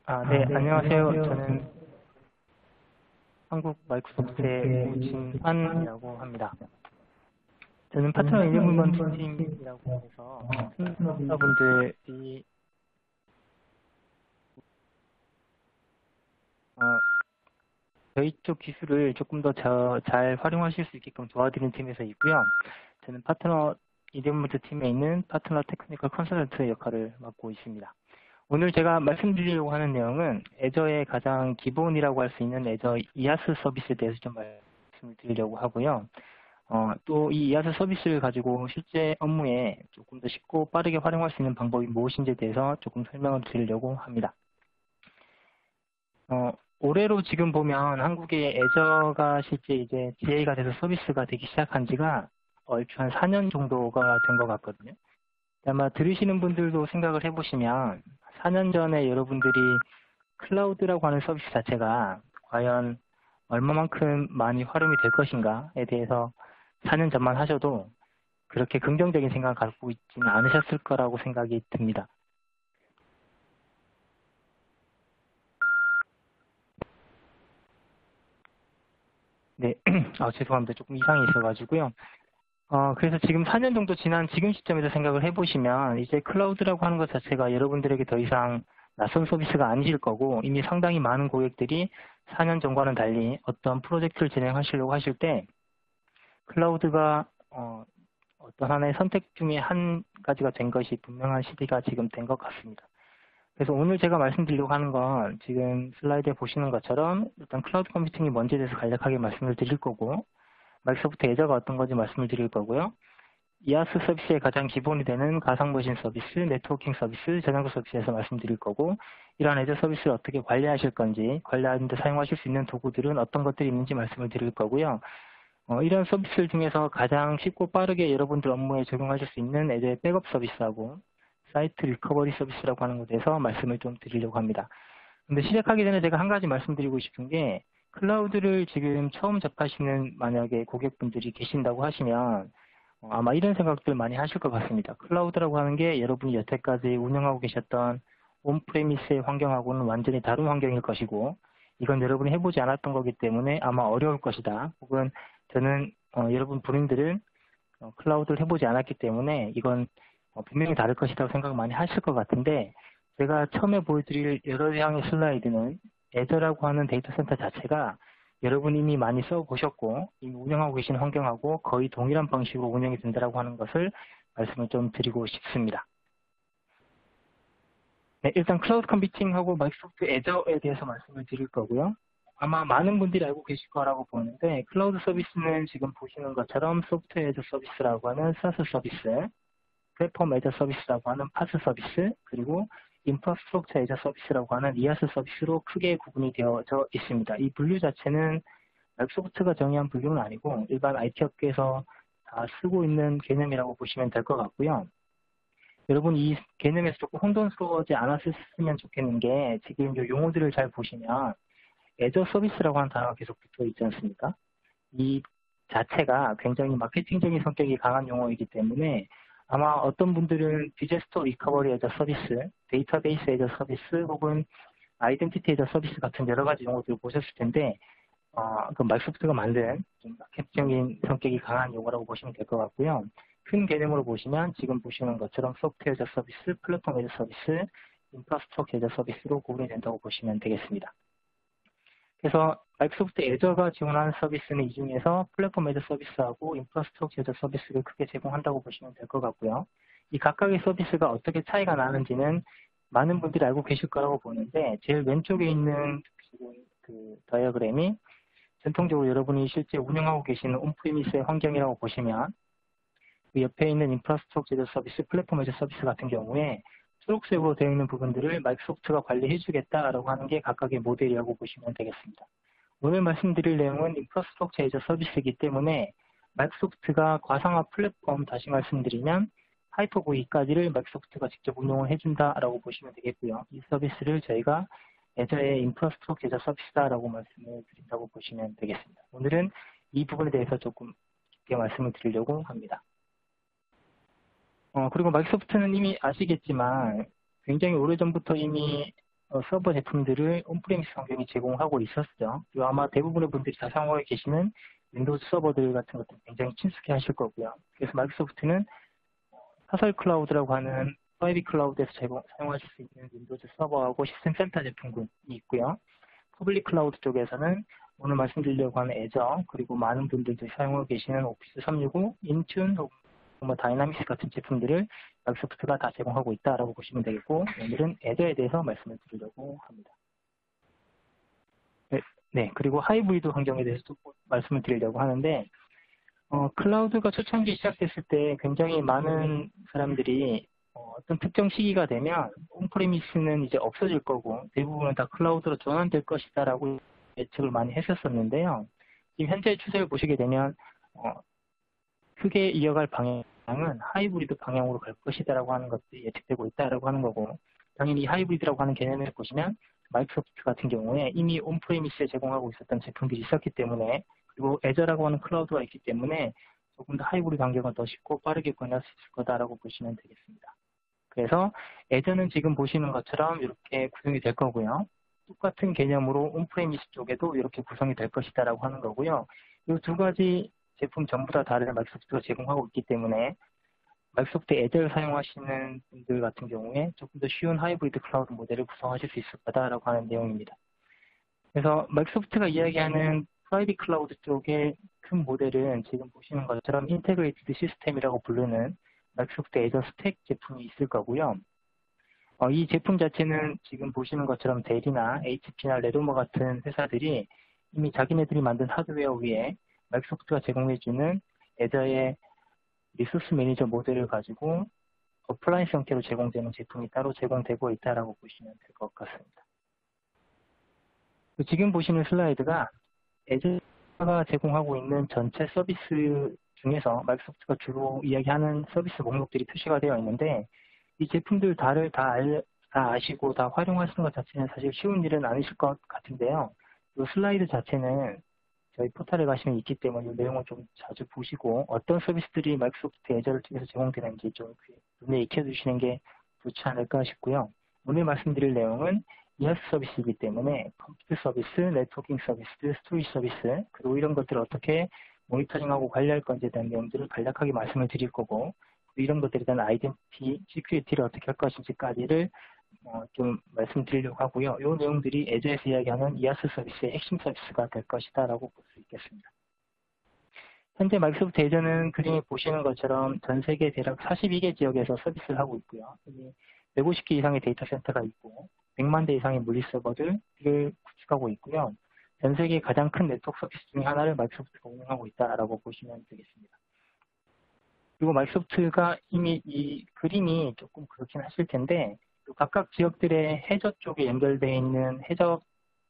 네, 안녕하세요. 저는 한국 마이크로소프트의 우진환이라고 합니다. 저는 파트너 이네블먼트 팀이라고 해서 파트너분들이 저희 쪽 기술을 조금 더 잘 활용하실 수 있게끔 도와드리는 팀에서 있고요. 저는 파트너 이네블먼트 팀에 있는 파트너 테크니컬 컨설턴트 역할을 맡고 있습니다. 오늘 제가 말씀드리려고 하는 내용은 애저의 가장 기본이라고 할 수 있는 애저 이아스 서비스에 대해서 좀 말씀을 드리려고 하고요. 또 이 이아스 서비스를 가지고 실제 업무에 조금 더 쉽고 빠르게 활용할 수 있는 방법이 무엇인지에 대해서 조금 설명을 드리려고 합니다. 올해로 지금 보면 한국의 애저가 실제 이제 GA가 돼서 서비스가 되기 시작한 지가 얼추 한 4년 정도가 된 것 같거든요. 아마 들으시는 분들도 생각을 해보시면 4년 전에 여러분들이 클라우드라고 하는 서비스 자체가 과연 얼마만큼 많이 활용이 될 것인가에 대해서 4년 전만 하셔도 그렇게 긍정적인 생각을 갖고 있지는 않으셨을 거라고 생각이 듭니다. 네, 죄송합니다. 조금 이상이 있어가지고요. 그래서 지금 4년 정도 지난 지금 시점에서 생각을 해보시면 이제 클라우드라고 하는 것 자체가 여러분들에게 더 이상 낯선 서비스가 아니실 거고 이미 상당히 많은 고객들이 4년 전과는 달리 어떤 프로젝트를 진행하시려고 하실 때 클라우드가 어떤 하나의 선택 중에 한 가지가 된 것이 분명한 시기가 지금 된 것 같습니다. 그래서 오늘 제가 말씀드리려고 하는 건 지금 슬라이드에 보시는 것처럼 일단 클라우드 컴퓨팅이 뭔지에 대해서 간략하게 말씀을 드릴 거고 마이크로소프트 애저가 어떤 건지 말씀을 드릴 거고요. 이아스 서비스의 가장 기본이 되는 가상머신 서비스, 네트워킹 서비스, 저장소 서비스에서 말씀드릴 거고 이러한 애저 서비스를 어떻게 관리하실 건지 관리하는 데 사용하실 수 있는 도구들은 어떤 것들이 있는지 말씀을 드릴 거고요. 이런 서비스들 중에서 가장 쉽고 빠르게 여러분들 업무에 적용하실 수 있는 애저의 백업 서비스하고 사이트 리커버리 서비스라고 하는 것에 대해서 말씀을 좀 드리려고 합니다. 근데 시작하기 전에 제가 한 가지 말씀드리고 싶은 게 클라우드를 지금 처음 접하시는 만약에 고객분들이 계신다고 하시면 아마 이런 생각들 많이 하실 것 같습니다. 클라우드라고 하는 게 여러분이 여태까지 운영하고 계셨던 온프레미스의 환경하고는 완전히 다른 환경일 것이고 이건 여러분이 해보지 않았던 거기 때문에 아마 어려울 것이다. 혹은 저는 여러분 본인들은 클라우드를 해보지 않았기 때문에 이건 분명히 다를 것이라고 생각 많이 하실 것 같은데 제가 처음에 보여드릴 여러 향의 슬라이드는 애저라고 하는 데이터 센터 자체가 여러분이 이미 많이 써보셨고 이미 운영하고 계신 환경하고 거의 동일한 방식으로 운영이 된다고 하는 것을 말씀을 좀 드리고 싶습니다. 네, 일단 클라우드 컴퓨팅하고 마이크로소프트 애저에 대해서 말씀을 드릴 거고요. 아마 많은 분들이 알고 계실 거라고 보는데 클라우드 서비스는 지금 보시는 것처럼 소프트웨어 애저 서비스라고 하는 사스 서비스, 플랫폼 애저 서비스라고 하는 파스 서비스, 그리고 인프라스트럭처 애저 서비스라고 하는 이아스 서비스로 크게 구분이 되어져 있습니다. 이 분류 자체는 마이크로소프트가 정의한 분류는 아니고 일반 IT 업계에서 다 쓰고 있는 개념이라고 보시면 될 것 같고요. 여러분 이 개념에서 조금 혼돈스러워지 않았으면 좋겠는 게 지금 이 용어들을 잘 보시면 애저 서비스라고 하는 단어가 계속 붙어 있지 않습니까? 이 자체가 굉장히 마케팅적인 성격이 강한 용어이기 때문에 아마 어떤 분들은 디자스터 리커버리 애저 서비스, 데이터베이스 애저 서비스 혹은 아이덴티티 애저 서비스 같은 여러 가지 용어들을 보셨을 텐데 그 마이크로소프트가 만든 좀 마케팅적인 성격이 강한 용어라고 보시면 될 것 같고요. 큰 개념으로 보시면 지금 보시는 것처럼 소프트웨어 애저 서비스, 플랫폼 애저 서비스, 인프라스트럭처 애저 서비스로 구분이 된다고 보시면 되겠습니다. 그래서 마이크로소프트 애저가 지원하는 서비스는 이 중에서 플랫폼 애저 서비스하고 인프라스트럭처 애저 서비스를 크게 제공한다고 보시면 될 것 같고요. 이 각각의 서비스가 어떻게 차이가 나는지는 많은 분들이 알고 계실 거라고 보는데 제일 왼쪽에 있는 지금 그 다이어그램이 전통적으로 여러분이 실제 운영하고 계시는 온프리미스의 환경이라고 보시면 그 옆에 있는 인프라스트럭처 애저 서비스, 플랫폼 애저 서비스 같은 경우에 초록색으로 되어 있는 부분들을 마이크로소프트가 관리해 주겠다라고 하는 게 각각의 모델이라고 보시면 되겠습니다. 오늘 말씀드릴 내용은 인프라스트럭처 애저 서비스이기 때문에 마이크로소프트가 과상화 플랫폼 다시 말씀드리면 하이퍼V까지를 마이크로소프트가 직접 운영을 해준다라고 보시면 되겠고요. 이 서비스를 저희가 애저의 인프라스트럭처 애저 서비스다라고 말씀을 드린다고 보시면 되겠습니다. 오늘은 이 부분에 대해서 조금 깊게 말씀을 드리려고 합니다. 그리고 마이크로소프트는 이미 아시겠지만 굉장히 오래전부터 이미 서버 제품들을 온프레미스 환경이 제공하고 있었죠. 그리고 아마 대부분의 분들이 다 사용하고 계시는 윈도우즈 서버들 같은 것들 굉장히 친숙해 하실 거고요. 그래서 마이크로소프트는 사설 클라우드라고 하는 프라이빗 클라우드에서 사용하실 수 있는 윈도우즈 서버하고 시스템 센터 제품군이 있고요. 퍼블릭 클라우드 쪽에서는 오늘 말씀드리려고 하는 애저, 그리고 많은 분들도 사용하고 계시는 오피스 365, 인튠, 혹은 뭐 다이나믹스 같은 제품들을 마이크로소프트가 다 제공하고 있다라고 보시면 되겠고, 오늘은 애저에 대해서 말씀을 드리려고 합니다. 네, 그리고 하이브리드 환경에 대해서 또 말씀을 드리려고 하는데, 클라우드가 초창기 시작됐을 때 굉장히 많은 사람들이 어떤 특정 시기가 되면 온프레미스는 이제 없어질 거고 대부분은 다 클라우드로 전환될 것이다라고 예측을 많이 했었었는데요. 지금 현재 추세를 보시게 되면 크게 이어갈 방향은 하이브리드 방향으로 갈 것이다라고 하는 것들이 예측되고 있다라고 하는 거고, 당연히 하이브리드라고 하는 개념을 보시면 마이크로소프트 같은 경우에 이미 온프레미스에 제공하고 있었던 제품들이 있었기 때문에, 그리고 애저라고 하는 클라우드가 있기 때문에 조금 더 하이브리드 환경을 더 쉽고 빠르게 구현할 수 있을 거다라고 보시면 되겠습니다. 그래서 애저는 지금 보시는 것처럼 이렇게 구성이 될 거고요. 똑같은 개념으로 온프레미스 쪽에도 이렇게 구성이 될 것이다라고 하는 거고요. 이 두 가지 제품 전부 다 다른 마이크로소프트가 제공하고 있기 때문에 마이크로소프트 애저를 사용하시는 분들 같은 경우에 조금 더 쉬운 하이브리드 클라우드 모델을 구성하실 수 있을 거다라고 하는 내용입니다. 그래서 마이크로소프트가 이야기하는 프라이빗 클라우드 쪽의 큰 모델은 지금 보시는 것처럼 인테그레이티드 시스템이라고 부르는 마이크로소프트 애저 스택 제품이 있을 거고요. 이 제품 자체는 지금 보시는 것처럼 델이나 HP나 레노버 같은 회사들이 이미 자기네들이 만든 하드웨어 위에 마이크로소프트가 제공해주는 애저의 리소스 매니저 모델을 가지고 어플라이언스 형태로 제공되는 제품이 따로 제공되고 있다라고 보시면 될 것 같습니다. 지금 보시는 슬라이드가 애저가 제공하고 있는 전체 서비스 중에서 마이크로소프트가 주로 이야기하는 서비스 목록들이 표시가 되어 있는데, 이 제품들 다 아시고 다 활용하시는 것 자체는 사실 쉬운 일은 아니실 것 같은데요. 이 슬라이드 자체는 저희 포털에 가시면 있기 때문에 이 내용을 좀 자주 보시고 어떤 서비스들이 마이크로소프트 애저를 통해서 제공되는지 좀 눈에 익혀두시는 게 좋지 않을까 싶고요. 오늘 말씀드릴 내용은 이하스 서비스이기 때문에 컴퓨터 서비스, 네트워킹 서비스, 스토리지 서비스, 그리고 이런 것들을 어떻게 모니터링하고 관리할 건지에 대한 내용들을 간략하게 말씀을 드릴 거고, 이런 것들에 대한 아이덴티티, 시큐리티를 어떻게 할 것인지까지를 좀 말씀드리려고 하고요. 이 내용들이 애저에서 이야기하는 이하스 서비스의 핵심 서비스가 될 것이다라고 볼 수 있겠습니다. 현재 마이크로소프트 애저는 그림에 보시는 것처럼 전 세계 대략 42개 지역에서 서비스를 하고 있고요. 150개 이상의 데이터 센터가 있고 100만 대 이상의 물리 서버들을 구축하고 있고요. 전 세계 가장 큰 네트워크 서비스 중에 하나를 마이크로소프트가 운영하고 있다라고 보시면 되겠습니다. 그리고 마이크로소프트가 이미 이 그림이 조금 그렇긴 하실 텐데, 각각 지역들의 해저 쪽에 연결되어 있는 해저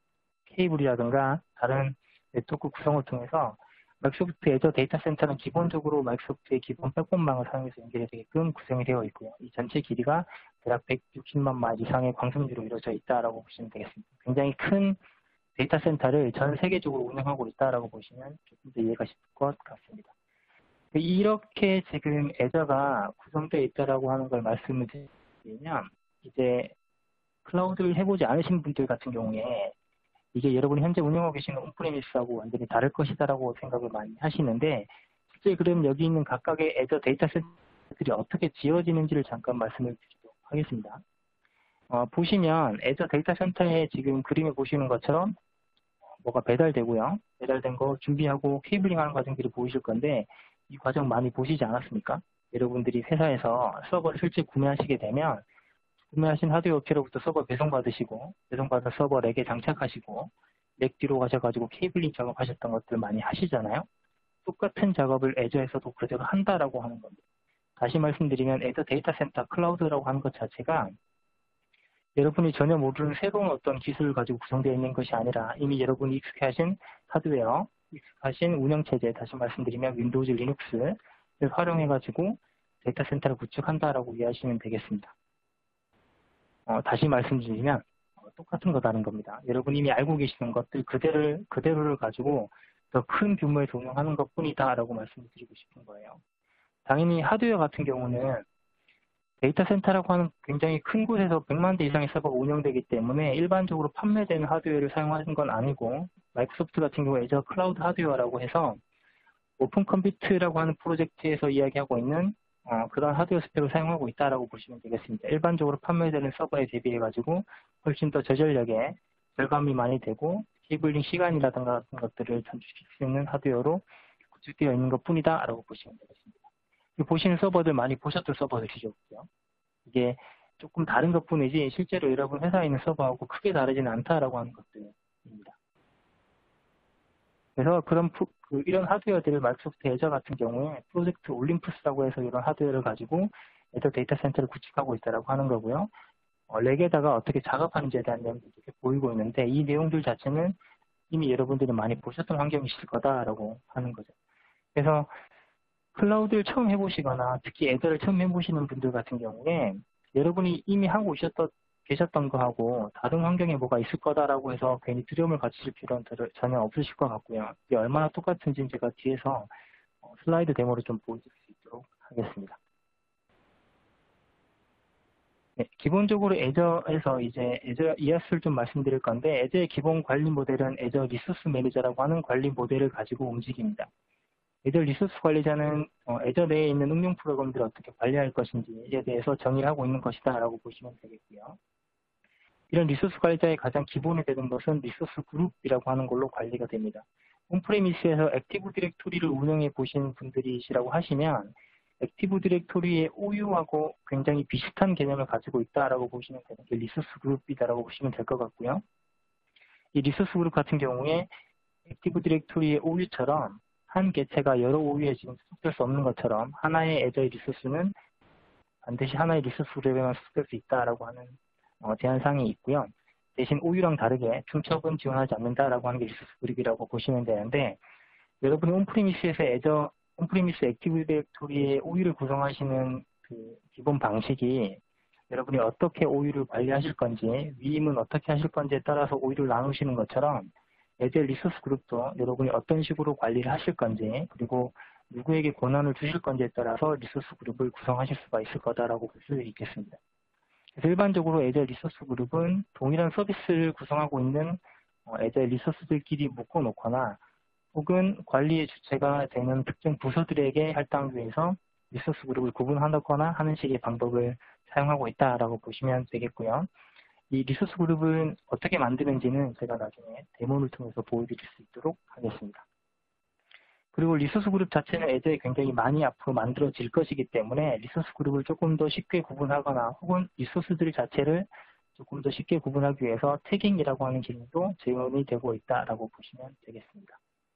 케이블이라든가 다른 네트워크 구성을 통해서 마이크로소프트 애저 데이터 센터는 기본적으로 마이크로소프트의 기본 백본망을 사용해서 연결이 되게끔 구성이 되어 있고요. 이 전체 길이가 대략 160만 마일 이상의 광선유로 이루어져 있다라고 보시면 되겠습니다. 굉장히 큰 데이터 센터를 전 세계적으로 운영하고 있다라고 보시면 조금 더 이해가 쉽을 것 같습니다. 이렇게 지금 애저가 구성되어 있다라고 하는 걸 말씀을 드리면, 이제 클라우드를 해보지 않으신 분들 같은 경우에 이게 여러분이 현재 운영하고 계시는 온프레미스하고 완전히 다를 것이다라고 생각을 많이 하시는데, 실제 그럼 여기 있는 각각의 애저 데이터 센터들이 어떻게 지어지는지를 잠깐 말씀을 드리도록 하겠습니다. 보시면 애저 데이터 센터에 지금 그림에 보시는 것처럼 뭐가 배달되고요. 배달된 거 준비하고 케이블링하는 과정들이 보이실 건데, 이 과정 많이 보시지 않았습니까? 여러분들이 회사에서 서버를 실제 구매하시게 되면 구매하신 하드웨어 업체로부터 서버 배송받으시고, 배송받아 서버 렉에 장착하시고, 렉 뒤로 가셔가지고 케이블링 작업하셨던 것들 많이 하시잖아요. 똑같은 작업을 애저에서도 그대로 한다라고 하는 겁니다. 다시 말씀드리면 애저 데이터 센터 클라우드라고 하는 것 자체가 여러분이 전혀 모르는 새로운 어떤 기술을 가지고 구성되어 있는 것이 아니라 이미 여러분이 익숙해하신 하드웨어, 익숙하신 운영체제, 다시 말씀드리면 윈도우즈, 리눅스를 활용해가지고 데이터 센터를 구축한다라고 이해하시면 되겠습니다. 다시 말씀드리면 똑같은 거다는 겁니다. 여러분이 이미 알고 계시는 것들 그대로를 가지고 더 큰 규모의 운영하는 것 뿐이다라고 말씀드리고 싶은 거예요. 당연히 하드웨어 같은 경우는 데이터 센터라고 하는 굉장히 큰 곳에서 100만 대 이상의 서버가 운영되기 때문에 일반적으로 판매되는 하드웨어를 사용하는 건 아니고, 마이크로소프트 같은 경우 애저 클라우드 하드웨어라고 해서 오픈 컴퓨트라고 하는 프로젝트에서 이야기하고 있는 그런 하드웨어 스펙을 사용하고 있다라고 보시면 되겠습니다. 일반적으로 판매되는 서버에 대비해가지고 훨씬 더 저전력에 절감이 많이 되고 케이블링 시간이라든가 같은 것들을 단축시킬 수 있는 하드웨어로 구축되어 있는 것 뿐이다 라고 보시면 되겠습니다. 보시는 서버들 많이 보셨던 서버들이죠. 이게 조금 다른 것 뿐이지 실제로 여러분 회사에 있는 서버하고 크게 다르지는 않다라고 하는 것들입니다. 그래서 이런 하드웨어들을 마이크로소프트 애저 같은 경우에 프로젝트 올림푸스라고 해서 이런 하드웨어를 가지고 애저 데이터 센터를 구축하고 있다라고 하는 거고요. 렉에다가 어떻게 작업하는지에 대한 내용들이 이렇게 보이고 있는데 이 내용들 자체는 이미 여러분들이 많이 보셨던 환경이실 거다라고 하는 거죠. 그래서 클라우드를 처음 해보시거나 특히 애저를 처음 해보시는 분들 같은 경우에 여러분이 이미 하고 계셨던 거하고 다른 환경에 뭐가 있을 거다라고 해서 괜히 두려움을 가지실 필요는 전혀 없으실 것 같고요. 이게 얼마나 똑같은지 제가 뒤에서 슬라이드 데모를 좀 보여드릴 수 있도록 하겠습니다. 네, 기본적으로 애저에서 이제 애저 이해수를 좀 말씀드릴 건데 애저의 기본 관리 모델은 애저 리소스 매니저라고 하는 관리 모델을 가지고 움직입니다. 애저 리소스 관리자는 애저 내에 있는 응용 프로그램들을 어떻게 관리할 것인지에 대해서 정의를 하고 있는 것이다 라고 보시면 되겠고요. 이런 리소스 관리자의 가장 기본이 되는 것은 리소스 그룹이라고 하는 걸로 관리가 됩니다. 온프레미스에서 액티브 디렉토리를 운영해 보신 분들이시라고 하시면 액티브 디렉토리의 OU하고 굉장히 비슷한 개념을 가지고 있다라고 보시면 되는 게 리소스 그룹이다라고 보시면 될 것 같고요. 이 리소스 그룹 같은 경우에 액티브 디렉토리의 OU처럼 한 개체가 여러 OU에 지금 수속될 수 없는 것처럼 하나의 애저의 리소스는 반드시 하나의 리소스 그룹에만 수속될 수 있다라고 하는 제한사항이 있고요. 대신 OU랑 다르게 중첩은 지원하지 않는다라고 하는 게 리소스 그룹이라고 보시면 되는데 여러분이 온프리미스 액티브 디렉토리의 OU를 구성하시는 그 기본 방식이 여러분이 어떻게 OU를 관리하실 건지 위임은 어떻게 하실 건지에 따라서 OU를 나누시는 것처럼 애저 리소스 그룹도 여러분이 어떤 식으로 관리를 하실 건지 그리고 누구에게 권한을 주실 건지에 따라서 리소스 그룹을 구성하실 수가 있을 거다라고 볼 수 있겠습니다. 그래서 일반적으로 애저 리소스 그룹은 동일한 서비스를 구성하고 있는 애저 리소스들끼리 묶어놓거나 혹은 관리의 주체가 되는 특정 부서들에게 할당하기 위해서 리소스 그룹을 구분하거나 하는 식의 방법을 사용하고 있다라고 보시면 되겠고요. 이 리소스 그룹은 어떻게 만드는지는 제가 나중에 데모를 통해서 보여드릴 수 있도록 하겠습니다. 그리고 리소스 그룹 자체는 애저에 굉장히 많이 앞으로 만들어질 것이기 때문에 리소스 그룹을 조금 더 쉽게 구분하거나 혹은 리소스들 자체를 조금 더 쉽게 구분하기 위해서 태깅이라고 하는 기능도 지원이 되고 있다라고 보시면 되겠습니다.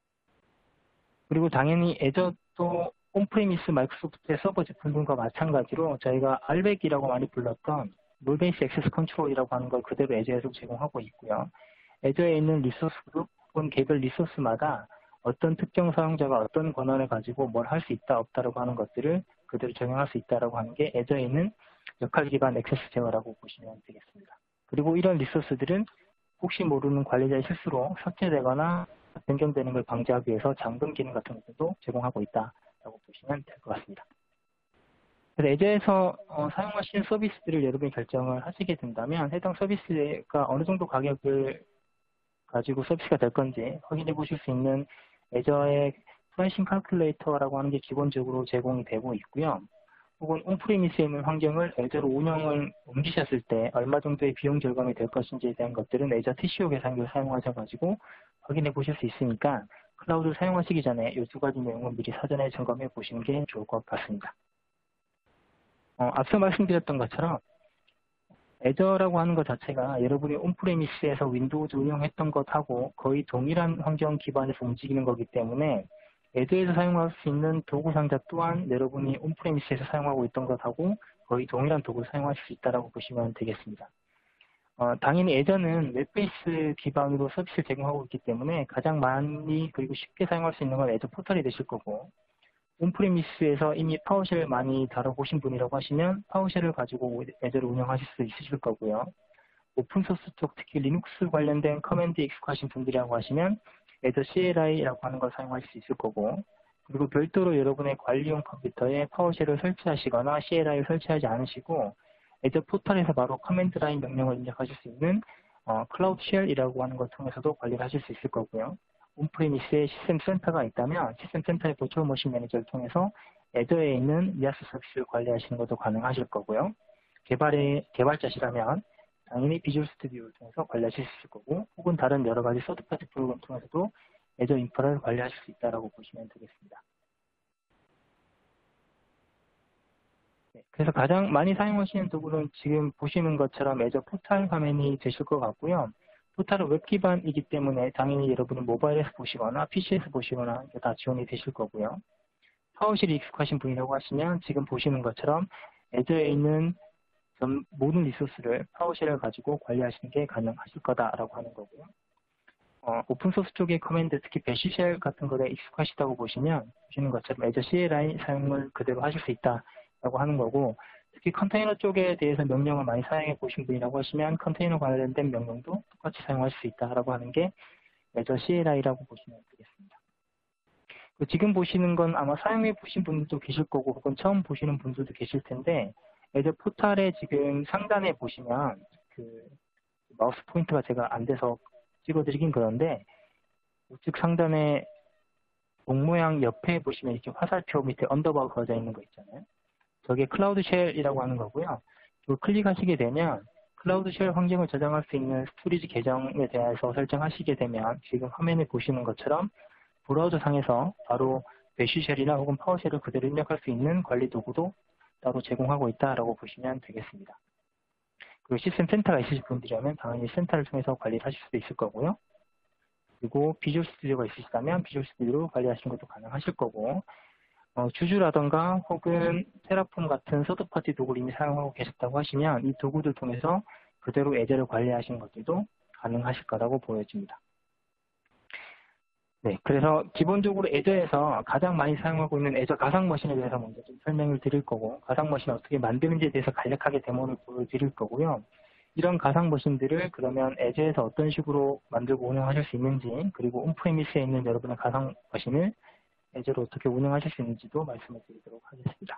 그리고 당연히 애저도 온프레미스 마이크로소프트의 서버 제품들과 마찬가지로 저희가 RBAC이라고 많이 불렀던 롤 베이스 액세스 컨트롤이라고 하는 걸 그대로 애저에서 제공하고 있고요. 애저에 있는 리소스 그룹 혹은 개별 리소스마다 어떤 특정 사용자가 어떤 권한을 가지고 뭘 할 수 있다 없다라고 하는 것들을 그대로 적용할 수 있다라고 하는 게 애저에 있는 역할 기반 액세스 제어라고 보시면 되겠습니다. 그리고 이런 리소스들은 혹시 모르는 관리자의 실수로 삭제되거나 변경되는 걸 방지하기 위해서 잠금 기능 같은 것도 제공하고 있다라고 보시면 될 것 같습니다. 그래서 애저에서 사용하시는 서비스들을 여러분이 결정을 하시게 된다면 해당 서비스가 어느 정도 가격을 가지고 서비스가 될 건지 확인해 보실 수 있는 애저의 프라이싱 칼큘레이터라고 하는 게 기본적으로 제공이 되고 있고요. 혹은 온프리미스에 있는 환경을 애저로 운영을 옮기셨을 때 얼마 정도의 비용 절감이 될 것인지에 대한 것들은 애저 TCO 계산기를 사용하셔가지고 확인해 보실 수 있으니까 클라우드를 사용하시기 전에 이 두 가지 내용은 미리 사전에 점검해 보시는 게 좋을 것 같습니다. 앞서 말씀드렸던 것처럼 애저라고 하는 것 자체가 여러분이 온프레미스에서 윈도우즈 운영했던 것하고 거의 동일한 환경 기반에서 움직이는 거기 때문에 애저에서 사용할 수 있는 도구 상자 또한 여러분이 온프레미스에서 사용하고 있던 것하고 거의 동일한 도구를 사용하실 수 있다고 보시면 되겠습니다. 당연히 애저는 웹베이스 기반으로 서비스를 제공하고 있기 때문에 가장 많이 그리고 쉽게 사용할 수 있는 건 애저 포털이 되실 거고 온프레미스에서 이미 파워쉘 많이 다뤄보신 분이라고 하시면 파워쉘을 가지고 애저를 운영하실 수 있으실 거고요. 오픈소스 쪽 특히 리눅스 관련된 커맨드에 익숙하신 분들이라고 하시면 애저 CLI라고 하는 걸 사용하실 수 있을 거고 그리고 별도로 여러분의 관리용 컴퓨터에 파워쉘을 설치하시거나 CLI를 설치하지 않으시고 애저 포털에서 바로 커맨드 라인 명령을 입력하실 수 있는 클라우드 쉘이라고 하는 걸 통해서도 관리를 하실 수 있을 거고요. 온프리미스에 시스템 센터가 있다면 시스템 센터의 버추얼 머신 매니저를 통해서 애저에 있는 이아스 서비스를 관리하시는 것도 가능하실 거고요. 개발자시라면 당연히 비주얼 스튜디오를 통해서 관리하실 수 있을 거고, 혹은 다른 여러 가지 서드파티 프로그램 통해서도 애저 인프라를 관리하실 수 있다고 보시면 되겠습니다. 네, 그래서 가장 많이 사용하시는 도구는 지금 보시는 것처럼 애저 포탈 화면이 되실 것 같고요. 포탈은 웹 기반이기 때문에 당연히 여러분이 모바일에서 보시거나 PC에서 보시거나 다 지원이 되실 거고요. 파워쉘이 익숙하신 분이라고 하시면 지금 보시는 것처럼 애저에 있는 모든 리소스를 파워쉘을 가지고 관리하시는 게 가능하실 거다라고 하는 거고요. 오픈소스 쪽의 커맨드, 특히 배시쉘 같은 것에 익숙하시다고 보시는 것처럼 애저 CLI 사용을 그대로 하실 수 있다라고 하는 거고, 특히 컨테이너 쪽에 대해서 명령을 많이 사용해 보신 분이라고 하시면 컨테이너 관련된 명령도 똑같이 사용할 수 있다라고 하는 게 애저 CLI라고 보시면 되겠습니다. 지금 보시는 건 아마 사용해 보신 분들도 계실 거고, 혹은 처음 보시는 분들도 계실 텐데, 애저 포탈에 지금 상단에 보시면 그 마우스 포인트가 제가 안 돼서 찍어드리긴 그런데, 우측 상단에 공 모양 옆에 보시면 이렇게 화살표 밑에 언더바가 그어져 있는 거 있잖아요. 저게 클라우드 쉘이라고 하는 거고요. 이걸 클릭하시게 되면 클라우드 쉘 환경을 저장할 수 있는 스토리지 계정에 대해서 설정하시게 되면 지금 화면에 보시는 것처럼 브라우저 상에서 바로 배쉬쉘이나 혹은 파워쉘을 그대로 입력할 수 있는 관리 도구도 따로 제공하고 있다라고 보시면 되겠습니다. 그리고 시스템 센터가 있으실 분들이라면 당연히 센터를 통해서 관리를 하실 수도 있을 거고요. 그리고 비주얼 스튜디오가 있으시다면 비주얼 스튜디오로 관리하시는 것도 가능하실 거고, 주주라던가 혹은 테라폼 같은 서드파티 도구를 이미 사용하고 계셨다고 하시면 이 도구들 통해서 그대로 애저를 관리하시는 것들도 가능하실 거라고 보여집니다. 네, 그래서 기본적으로 애저에서 가장 많이 사용하고 있는 애저 가상 머신에 대해서 먼저 좀 설명을 드릴 거고, 가상 머신을 어떻게 만드는지에 대해서 간략하게 데모를 보여드릴 거고요. 이런 가상 머신들을 그러면 애저에서 어떤 식으로 만들고 운영하실 수 있는지, 그리고 온프레미스에 있는 여러분의 가상 머신을 애저로 어떻게 운영하실 수 있는지도 말씀을 드리도록 하겠습니다.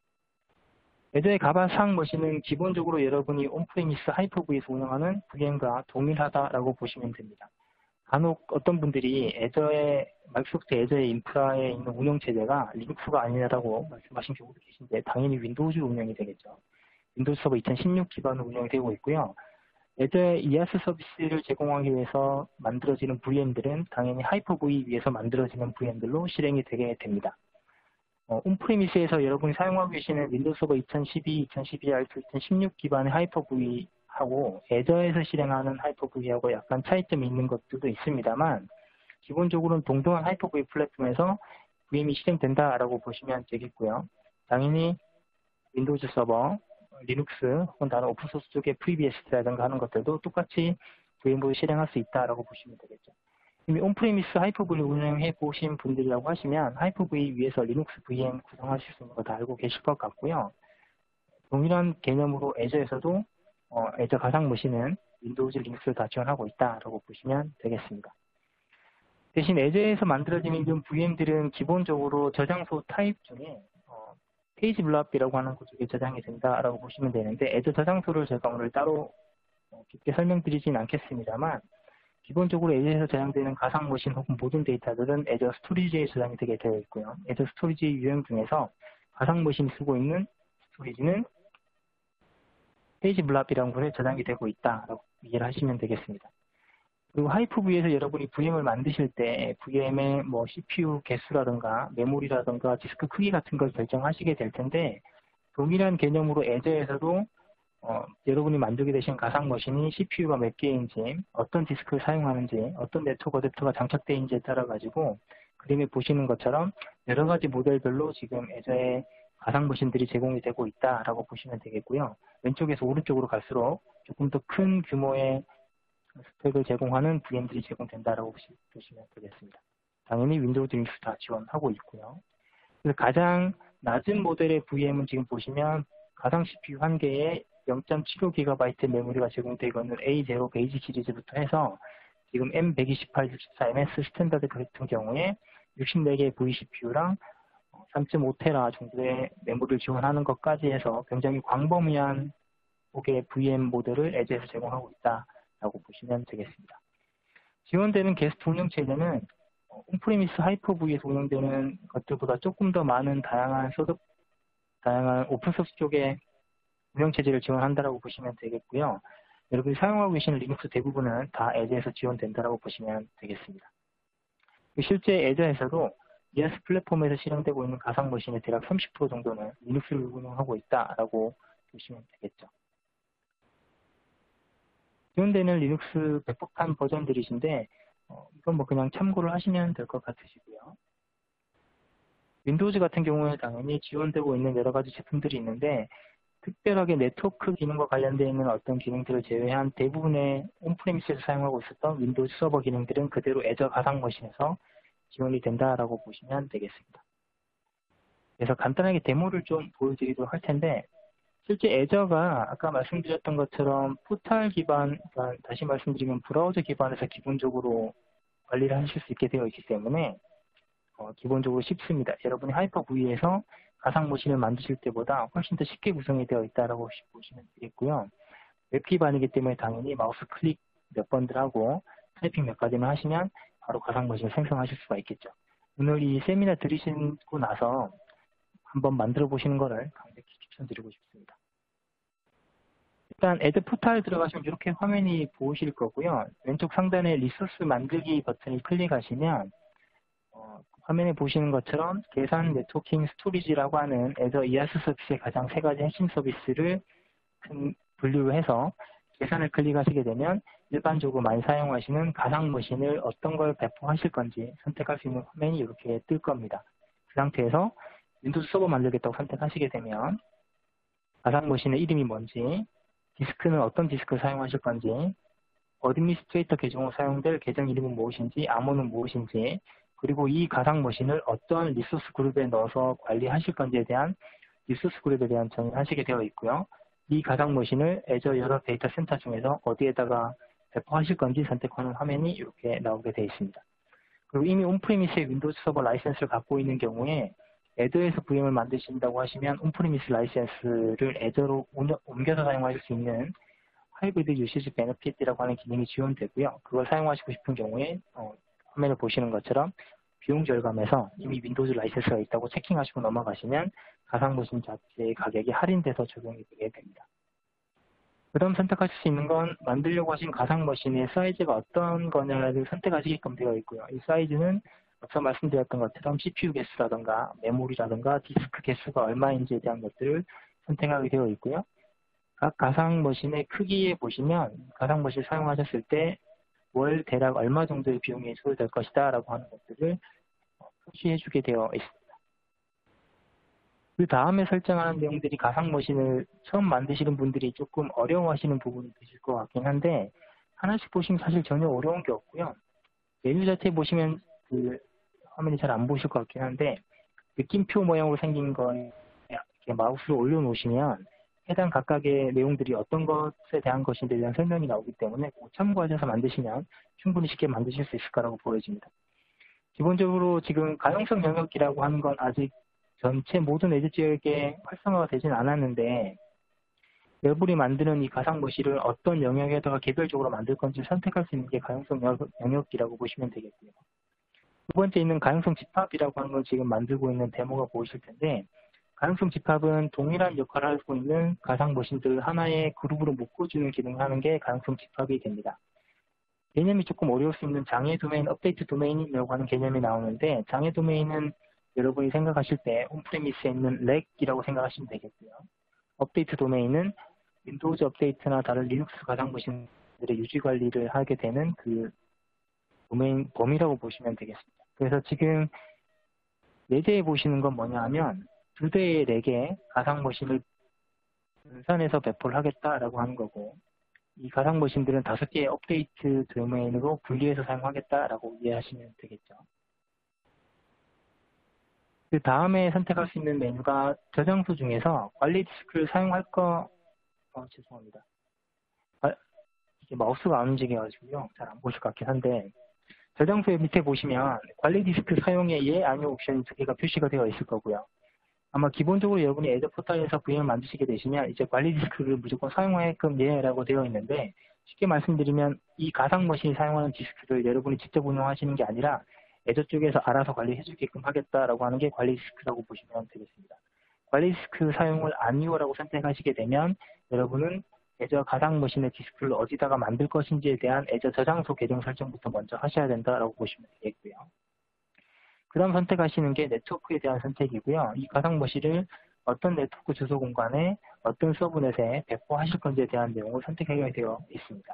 애저의 가상 머신은 기본적으로 여러분이 온프레미스 하이퍼V에서 운영하는 VM과 동일하다라고 보시면 됩니다. 간혹 어떤 분들이 마이크로소프트 애저의 인프라에 있는 운영체제가 리눅스가 아니라고 말씀하신 경우도 계신데, 당연히 윈도우즈로 운영이 되겠죠. 윈도우 서버 2016 기반으로 운영이 되고 있고요. 애저의 이아스 서비스를 제공하기 위해서 만들어지는 VM들은 당연히 하이퍼V 위에서 만들어지는 VM들로 실행이 되게 됩니다. 온프리미스에서 여러분이 사용하고 계시는 윈도우 서버 2012, 2012R2, 2016 기반의 하이퍼V 하고 애저에서 실행하는 하이퍼V하고 약간 차이점이 있는 것들도 있습니다만, 기본적으로는 동등한 하이퍼V 플랫폼에서 VM이 실행된다라고 보시면 되겠고요. 당연히 윈도우즈 서버, 리눅스 혹은 다른 오픈소스 쪽의 FreeBSD라든가 하는 것들도 똑같이 VM으로 실행할 수 있다라고 보시면 되겠죠. 이미 온프리미스 하이퍼V를 운영해 보신 분들이라고 하시면 하이퍼V 위에서 리눅스 VM 구성하실 수 있는 거 다 알고 계실 것 같고요. 동일한 개념으로 애저에서도 애저 가상 머신은 윈도우즈 리눅스를 다 지원하고 있다라고 보시면 되겠습니다. 대신 애저에서 만들어지는 VM들은 기본적으로 저장소 타입 중에 페이지 블랍이라고 하는 곳에 저장이 된다라고 보시면 되는데, 애저 저장소를 제가 오늘 따로 깊게 설명드리진 않겠습니다만, 기본적으로 애저에서 저장되는 가상 머신 혹은 모든 데이터들은 애저 스토리지에 저장이 되게 되어 있고요. 애저 스토리지 유형 중에서 가상 머신이 쓰고 있는 스토리지는 페이지 블랍이라는 곳에 저장이 되고 있다라고 이해를 하시면 되겠습니다. 그리고 하이퍼V에서 여러분이 VM을 만드실 때 VM의 CPU 개수라든가 메모리라든가 디스크 크기 같은 걸 결정하시게 될 텐데, 동일한 개념으로 애저에서도 여러분이 만들게 되신 가상 머신이 CPU가 몇 개인지, 어떤 디스크를 사용하는지, 어떤 네트워크 어댑터가 장착되어 있는지에 따라 가지고 그림에 보시는 것처럼 여러 가지 모델별로 지금 애저의 가상 머신들이 제공이 되고 있다라고 보시면 되겠고요. 왼쪽에서 오른쪽으로 갈수록 조금 더 큰 규모의 스펙을 제공하는 VM들이 제공된다라고 보시면 되겠습니다. 당연히 윈도우 리눅스 다 지원하고 있고요. 그래서 가장 낮은 모델의 VM은 지금 보시면 가상 CPU 한 개에 0.75GB 메모리가 제공되고 있는 A0 베이지 시리즈부터 해서 지금 M128, 64MS 스탠다드 같은 경우에 64개 vCPU랑 3.5테라 정도의 메모리를 지원하는 것까지 해서 굉장히 광범위한 폭의 VM 모델을 에즈에서 제공하고 있다라고 보시면 되겠습니다. 지원되는 게스트 운영체제는 온프리미스 하이퍼V에서 운영되는 것들보다 조금 더 많은 다양한 오픈소스 쪽의 운영체제를 지원한다고 보시면 되겠고요. 여러분이 사용하고 계시는 리눅스 대부분은 다 에즈에서 지원된다고 보시면 되겠습니다. 실제 에즈에서도 ES 플랫폼에서 실행되고 있는 가상 머신의 대략 30% 정도는 리눅스를 운영하고 있다라고 보시면 되겠죠. 지원되는 리눅스 백폭탄 버전들이신데 이건 뭐 그냥 참고를 하시면 될 것 같으시고요. 윈도우즈 같은 경우에 당연히 지원되고 있는 여러 가지 제품들이 있는데 특별하게 네트워크 기능과 관련되어 있는 어떤 기능들을 제외한 대부분의 온프레미스에서 사용하고 있었던 윈도우즈 서버 기능들은 그대로 애저 가상 머신에서 지원이 된다라고 보시면 되겠습니다. 그래서 간단하게 데모를 좀 보여드리도록 할 텐데 실제 애저가 아까 말씀드렸던 것처럼 포탈 기반, 그러니까 다시 말씀드리면 브라우저 기반에서 기본적으로 관리를 하실 수 있게 되어 있기 때문에 기본적으로 쉽습니다. 여러분이 하이퍼V에서 가상 머신을 만드실 때보다 훨씬 더 쉽게 구성이 되어 있다고 보시면 되겠고요. 웹 기반이기 때문에 당연히 마우스 클릭 몇 번들 하고 타이핑 몇 가지만 하시면 바로 가상 머신을 생성하실 수가 있겠죠. 오늘 이 세미나 들으시고 나서 한번 만들어 보시는 것을 강력히 추천드리고 싶습니다. 일단 애드 포탈 들어가시면 이렇게 화면이 보이실 거고요. 왼쪽 상단에 리소스 만들기 버튼을 클릭하시면 화면에 보시는 것처럼 계산, 네트워킹, 스토리지라고 하는 애저 이아스 서비스의 가장 세 가지 핵심 서비스를 분류를 해서 계산을 클릭하시게 되면 일반적으로 많이 사용하시는 가상 머신을 어떤 걸 배포하실 건지 선택할 수 있는 화면이 이렇게 뜰 겁니다. 그 상태에서 윈도우즈 서버 만들겠다고 선택하시게 되면 가상 머신의 이름이 뭔지, 디스크는 어떤 디스크를 사용하실 건지, 어드미니스트레이터 계정으로 사용될 계정 이름은 무엇인지, 암호는 무엇인지, 그리고 이 가상 머신을 어떤 리소스 그룹에 넣어서 관리하실 건지에 대한 리소스 그룹에 대한 정의를 하시게 되어 있고요. 이 가상 머신을 애저 여러 데이터 센터 중에서 어디에다가 배포하실 건지 선택하는 화면이 이렇게 나오게 되어 있습니다. 그리고 이미 온프리미스의 윈도우즈 서버 라이센스를 갖고 있는 경우에 애저에서 VM을 만드신다고 하시면 온프리미스 라이센스를 애저로 옮겨서 사용하실 수 있는 하이브리드 유시지 베너핏이라고 하는 기능이 지원되고요. 그걸 사용하시고 싶은 경우에 화면을 보시는 것처럼 비용 절감에서 이미 윈도우즈 라이센스가 있다고 체킹하시고 넘어가시면 가상 머신 자체의 가격이 할인돼서 적용이 되게 됩니다. 그 다음 선택하실 수 있는 건 만들려고 하신 가상 머신의 사이즈가 어떤 거냐를 선택하시게끔 되어 있고요. 이 사이즈는 앞서 말씀드렸던 것처럼 CPU 개수라든가 메모리라든가 디스크 개수가 얼마인지에 대한 것들을 선택하게 되어 있고요. 각 가상 머신의 크기에 보시면 가상 머신을 사용하셨을 때 월 대략 얼마 정도의 비용이 소요될 것이다 라고 하는 것들을 표시해 주게 되어 있습니다. 그 다음에 설정하는 내용들이 가상 머신을 처음 만드시는 분들이 조금 어려워하시는 부분이 되실 것 같긴 한데 하나씩 보시면 사실 전혀 어려운 게 없고요. 메뉴 자체에 보시면 그 화면이 잘 안 보실 것 같긴 한데 느낌표 모양으로 생긴 거에 이렇게 마우스를 올려놓으시면 해당 각각의 내용들이 어떤 것에 대한 것인지에 대한 설명이 나오기 때문에 참고하셔서 만드시면 충분히 쉽게 만드실 수 있을 거라고 보여집니다. 기본적으로 지금 가용성 영역이라고 하는 건 아직 전체 모든 에즈 지역에 활성화가 되진 않았는데 여러분이 만드는 이 가상 머신을 어떤 영역에다가 개별적으로 만들 건지 선택할 수 있는 게 가용성 영역이라고 보시면 되겠고요. 두 번째 있는 가용성 집합이라고 하는 걸 지금 만들고 있는 데모가 보이실 텐데 가용성 집합은 동일한 역할을 하고 있는 가상 머신들을 하나의 그룹으로 묶어주는 기능을 하는 게 가용성 집합이 됩니다. 개념이 조금 어려울 수 있는 장애 도메인, 업데이트 도메인이라고 하는 개념이 나오는데 장애 도메인은 여러분이 생각하실 때 온프레미스에 있는 렉이라고 생각하시면 되겠고요. 업데이트 도메인은 윈도우즈 업데이트나 다른 리눅스 가상 머신들의 유지 관리를 하게 되는 그 도메인 범위라고 보시면 되겠습니다. 그래서 지금 예제에 보시는 건 뭐냐 하면 두 대의 렉에 가상 머신을 분산해서 배포를 하겠다라고 하는 거고 이 가상 머신들은 5개의 업데이트 도메인으로 분리해서 사용하겠다라고 이해하시면 되겠죠. 그 다음에 선택할 수 있는 메뉴가 저장소 중에서 관리 디스크를 사용할 죄송합니다. 이게 마우스가 안 움직여가지고요. 잘 안 보실 것 같긴 한데 저장소의 밑에 보시면 관리 디스크 사용에 예, 아니요 옵션이 두 개가 표시가 되어 있을 거고요. 아마 기본적으로 여러분이 애저 포탈에서 VM을 만드시게 되시면 이제 관리 디스크를 무조건 사용하게끔 예라고 되어 있는데, 쉽게 말씀드리면 이 가상 머신이 사용하는 디스크를 여러분이 직접 운영하시는 게 아니라 애저 쪽에서 알아서 관리해 주게끔 하겠다라고 하는 게 관리 디스크라고 보시면 되겠습니다. 관리 디스크 사용을 아니오라고 선택하시게 되면 여러분은 애저 가상 머신의 디스크를 어디다가 만들 것인지에 대한 애저 저장소 계정 설정부터 먼저 하셔야 된다라고 보시면 되겠고요. 그 다음 선택하시는 게 네트워크에 대한 선택이고요. 이 가상 머신을 어떤 네트워크 주소 공간에 어떤 서브넷에 배포하실 건지에 대한 내용을 선택하게 되어 있습니다.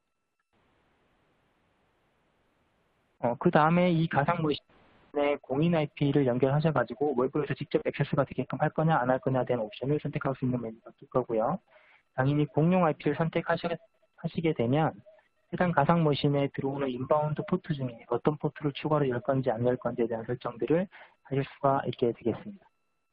그 다음에 이 가상 머신의 공인 IP를 연결하셔가지고 외부에서 직접 액세스가 되게끔 할 거냐 안 할 거냐에 대한 옵션을 선택할 수 있는 메뉴가 뜰 거고요. 당연히 공용 IP를 선택하시게 되면 해당 가상 머신에 들어오는 인바운드 포트 중에 어떤 포트를 추가로 열 건지 안 열 건지에 대한 설정들을 하실 수가 있게 되겠습니다.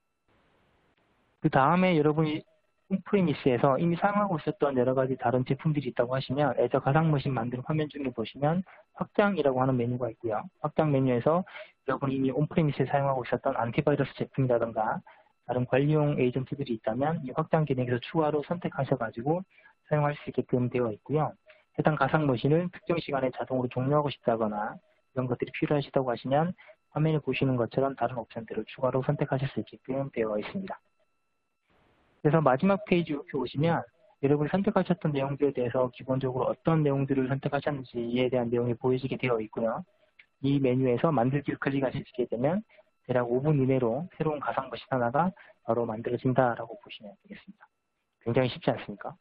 그 다음에 여러분이 온프리미스에서 이미 사용하고 있었던 여러 가지 다른 제품들이 있다고 하시면 애저 가상 머신 만든 화면 중에 보시면 확장이라고 하는 메뉴가 있고요. 확장 메뉴에서 여러분이 이미 온프리미스에 사용하고 있었던 안티바이러스 제품이라든가 다른 관리용 에이전트들이 있다면 이 확장 기능에서 추가로 선택하셔가지고 사용할 수 있게끔 되어 있고요. 해당 가상 머신을 특정 시간에 자동으로 종료하고 싶다거나 이런 것들이 필요하시다고 하시면 화면에 보시는 것처럼 다른 옵션들을 추가로 선택하실 수 있게끔 되어 있습니다. 그래서 마지막 페이지 이렇게 오시면 여러분이 선택하셨던 내용들에 대해서 기본적으로 어떤 내용들을 선택하셨는지에 대한 내용이 보여지게 되어 있고요. 이 메뉴에서 만들기를 클릭하시게 되면 대략 5분 이내로 새로운 가상 머신 하나가 바로 만들어진다라고 보시면 되겠습니다. 굉장히 쉽지 않습니까?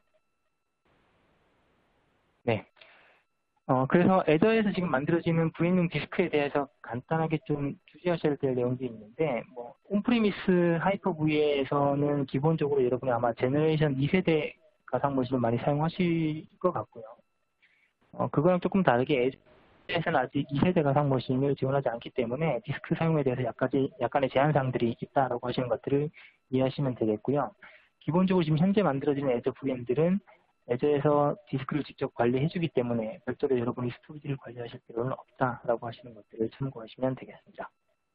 네. 그래서 애저에서 지금 만들어지는 VM용 디스크에 대해서 간단하게 좀 주시하셔야 될 내용들이 있는데, 온프리미스 하이퍼V에서는 기본적으로 여러분이 아마 제너레이션 2세대 가상 머신을 많이 사용하실 것 같고요. 그거랑 조금 다르게 애저에서는 아직 2세대 가상 머신을 지원하지 않기 때문에 디스크 사용에 대해서 약간의 제한사항들이 있다라고 하시는 것들을 이해하시면 되겠고요. 기본적으로 지금 현재 만들어지는 애저 VM들은 애저에서 디스크를 직접 관리해주기 때문에 별도로 여러분이 스토리지를 관리하실 필요는 없다라고 하시는 것들을 참고하시면 되겠습니다.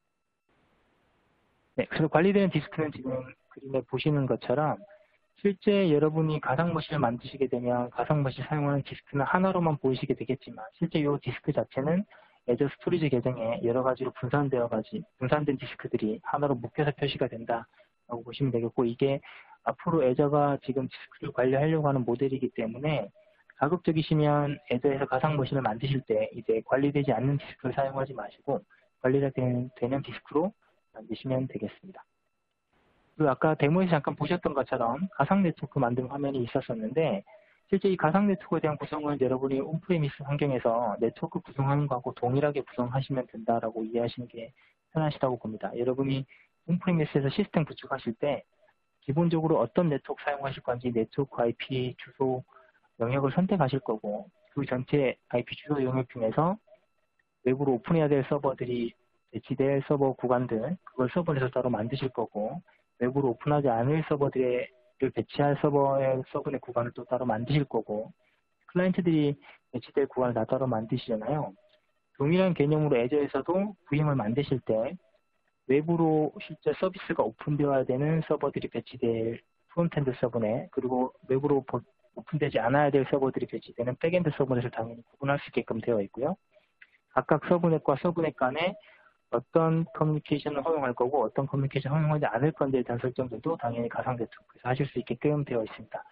네, 그래서 관리되는 디스크는 지금 그림에 보시는 것처럼 실제 여러분이 가상 머신을 만드시게 되면 가상 머신 사용하는 디스크는 하나로만 보이시게 되겠지만 실제 이 디스크 자체는 애저 스토리지 계정에 여러 가지로 분산된 디스크들이 하나로 묶여서 표시가 된다라고 보시면 되겠고, 이게 앞으로 애저가 지금 디스크를 관리하려고 하는 모델이기 때문에 가급적이시면 애저에서 가상 머신을 만드실 때 이제 관리되지 않는 디스크를 사용하지 마시고 관리가 되는 디스크로 만드시면 되겠습니다. 그리고 아까 데모에서 잠깐 보셨던 것처럼 가상 네트워크 만든 화면이 있었었는데, 실제 이 가상 네트워크에 대한 구성을 여러분이 온프리미스 환경에서 네트워크 구성하는 거하고 동일하게 구성하시면 된다라고 이해하시는 게 편하시다고 봅니다. 여러분이 온프리미스에서 시스템 구축하실 때 기본적으로 어떤 네트워크 사용하실 건지 네트워크 IP 주소 영역을 선택하실 거고, 그 전체 IP 주소 영역 중에서 외부로 오픈해야 될 서버들이 배치될 서버 구간들, 그걸 서버에서 따로 만드실 거고, 외부로 오픈하지 않을 서버들을 배치할 서버넷 구간을 또 따로 만드실 거고, 클라이언트들이 배치될 구간을 다 따로 만드시잖아요. 동일한 개념으로 애저에서도 VM을 만드실 때 외부로 실제 서비스가 오픈되어야 되는 서버들이 배치될 프론트엔드 서버넷, 그리고 외부로 오픈되지 않아야 될 서버들이 배치되는 백엔드 서버넷을 당연히 구분할 수 있게끔 되어 있고요. 각각 서브넷과 서브넷 간에 어떤 커뮤니케이션을 허용할 거고 어떤 커뮤니케이션을 허용하지 않을 건지에 대한 설정들도 당연히 가상 네트워크에서 하실 수 있게끔 되어 있습니다.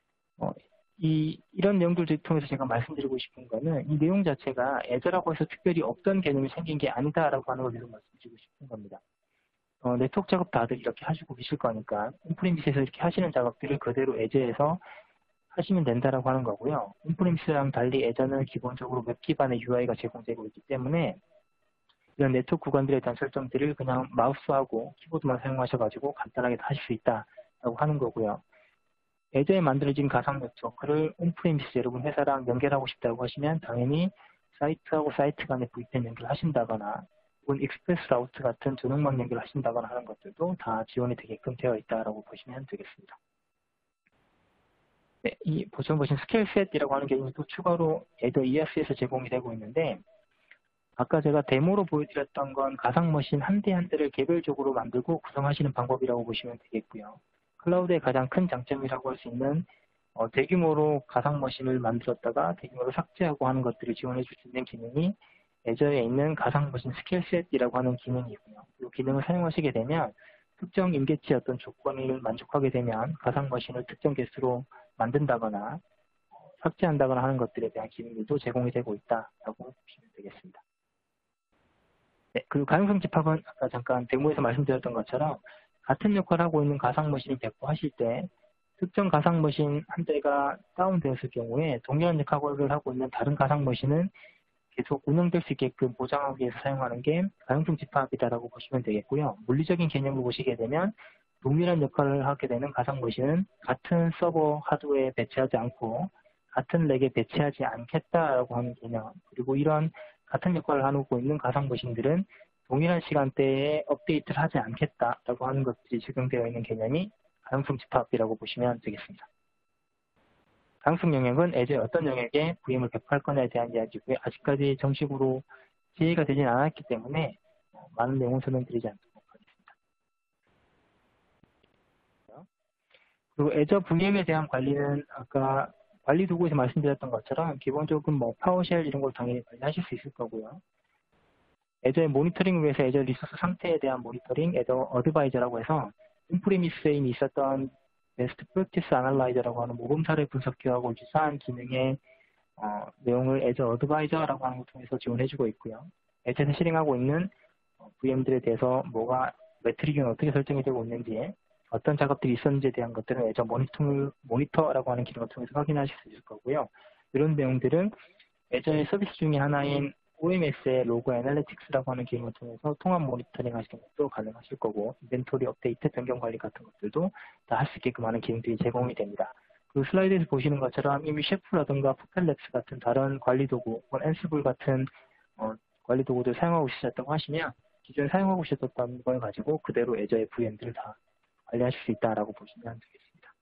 이런 내용들을 통해서 제가 말씀드리고 싶은 거는 이 내용 자체가 애저라고 해서 특별히 없던 개념이 생긴 게 아니다라고 하는 걸 말씀드리고 싶은 겁니다. 네트워크 작업 다들 이렇게 하시고 계실 거니까 온프리미스에서 이렇게 하시는 작업들을 그대로 애저에서 하시면 된다라고 하는 거고요. 온프리미스랑 달리 애저는 기본적으로 웹 기반의 UI가 제공되고 있기 때문에 이런 네트워크 구간들에 대한 설정들을 그냥 마우스하고 키보드만 사용하셔가지고 간단하게 하실 수 있다라고 하는 거고요. 애저에 만들어진 가상 네트워크를 온프리미스 여러분 회사랑 연결하고 싶다고 하시면 당연히 사이트하고 사이트 간에 VPN 연결하신다거나 혹은 익스프레스 라우트 같은 전용망 연결하신다거나 하는 것들도 다 지원이 되게끔 되어 있다라고 보시면 되겠습니다. 네, 보신 스케일셋이라고 하는 개념이 또 추가로 애저 ERC에서 제공이 되고 있는데, 아까 제가 데모로 보여드렸던 건 가상머신 한 대 한 대를 개별적으로 만들고 구성하시는 방법이라고 보시면 되겠고요. 클라우드의 가장 큰 장점이라고 할 수 있는 대규모로 가상머신을 만들었다가 대규모로 삭제하고 하는 것들을 지원해 줄 수 있는 기능이 애저에 있는 가상머신 스킬셋이라고 하는 기능이고요. 이 기능을 사용하시게 되면 특정 임계치의 어떤 조건을 만족하게 되면 가상머신을 특정 개수로 만든다거나 삭제한다거나 하는 것들에 대한 기능들도 제공이 되고 있다라고 보시면 되겠습니다. 네, 그리고 가용성 집합은 아까 잠깐 데모에서 말씀드렸던 것처럼 같은 역할을 하고 있는 가상머신이 배포하실 때 특정 가상머신 한 대가 다운되었을 경우에 동일한 역할을 하고 있는 다른 가상머신은 계속 운영될 수 있게끔 보장하기 위해서 사용하는 게 가용성 집합이다라고 보시면 되겠고요. 물리적인 개념을 보시게 되면 동일한 역할을 하게 되는 가상머신은 같은 서버 하드웨어에 배치하지 않고 같은 렉에 배치하지 않겠다라고 하는 개념, 그리고 이런 같은 역할을 하고 있는 가상머신들은 동일한 시간대에 업데이트를 하지 않겠다라고 하는 것들이 적용되어 있는 개념이 가용성 집합이라고 보시면 되겠습니다. 가용성 영역은 애저의 어떤 영역에 VM을 배포할 거냐에 대한 이야기고요. 아직까지 정식으로 지혜가 되진 않았기 때문에 많은 내용을 설명드리지 않도록 하겠습니다. 그리고 애저 VM에 대한 관리는 아까 관리 도구에서 말씀드렸던 것처럼 기본적으로 뭐 파워쉘 이런 걸 당연히 관리하실 수 있을 거고요. 애저의 모니터링을 위해서 애저 리소스 상태에 대한 모니터링, 애저 어드바이저라고 해서 온프리미스에 이미 있었던 베스트 프랙티스 아날라이저라고 하는 모범사례 분석기하고 유사한 기능의 내용을 애저 어드바이저라고 하는 걸 통해서 지원해주고 있고요. 애저에서 실행하고 있는 VM들에 대해서 뭐가 매트릭은 어떻게 설정이 되고 있는지, 어떤 작업들이 있었는지에 대한 것들은 애저 모니터라고 하는 기능을 통해서 확인하실 수 있을 거고요. 이런 내용들은 애저의 서비스 중에 하나인 OMS의 로그 애널리틱스라고 하는 기능을 통해서 통합 모니터링 하시는 것도 가능하실 거고, 이벤토리 업데이트, 변경 관리 같은 것들도 다 할 수 있게끔 하는 기능들이 제공이 됩니다. 그 슬라이드에서 보시는 것처럼 이미 셰프라든가 포펠랩스 같은 다른 관리 도구, 앤스블 같은 관리 도구들 사용하고 계셨다고 하시면 기존에 사용하고 계셨던 걸 가지고 그대로 애저의 VM들을 다 관리하실 수 있다라고 보시면 되겠습니다.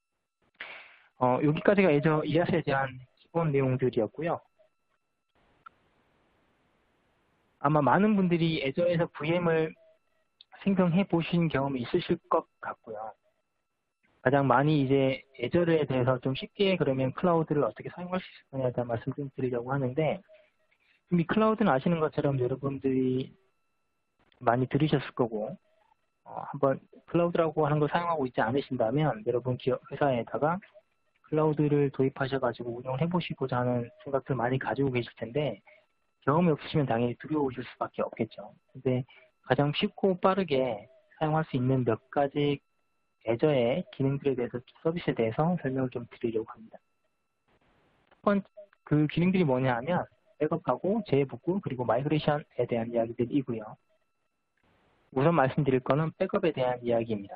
여기까지가 애저 이아스에 대한 기본 내용들이었고요. 아마 많은 분들이 애저에서 VM을 생성해 보신 경험이 있으실 것 같고요. 가장 많이 이제 애저에 대해서 좀 쉽게 그러면 클라우드를 어떻게 사용할 수 있을 거냐에 대한 말씀 좀 드리려고 하는데, 이미 클라우드는 아시는 것처럼 여러분들이 많이 들으셨을 거고, 한번 클라우드라고 하는 걸 사용하고 있지 않으신다면 여러분 기업 회사에다가 클라우드를 도입하셔가지고 운영을 해보시고자 하는 생각들 많이 가지고 계실 텐데, 경험이 없으시면 당연히 두려우실 수밖에 없겠죠. 근데 가장 쉽고 빠르게 사용할 수 있는 몇 가지 애저의 기능들에 대해서, 서비스에 대해서 설명을 좀 드리려고 합니다. 첫 번째, 그 기능들이 뭐냐 하면 백업하고 재복구 그리고 마이그레이션에 대한 이야기들이고요. 우선 말씀드릴 거는 백업에 대한 이야기입니다.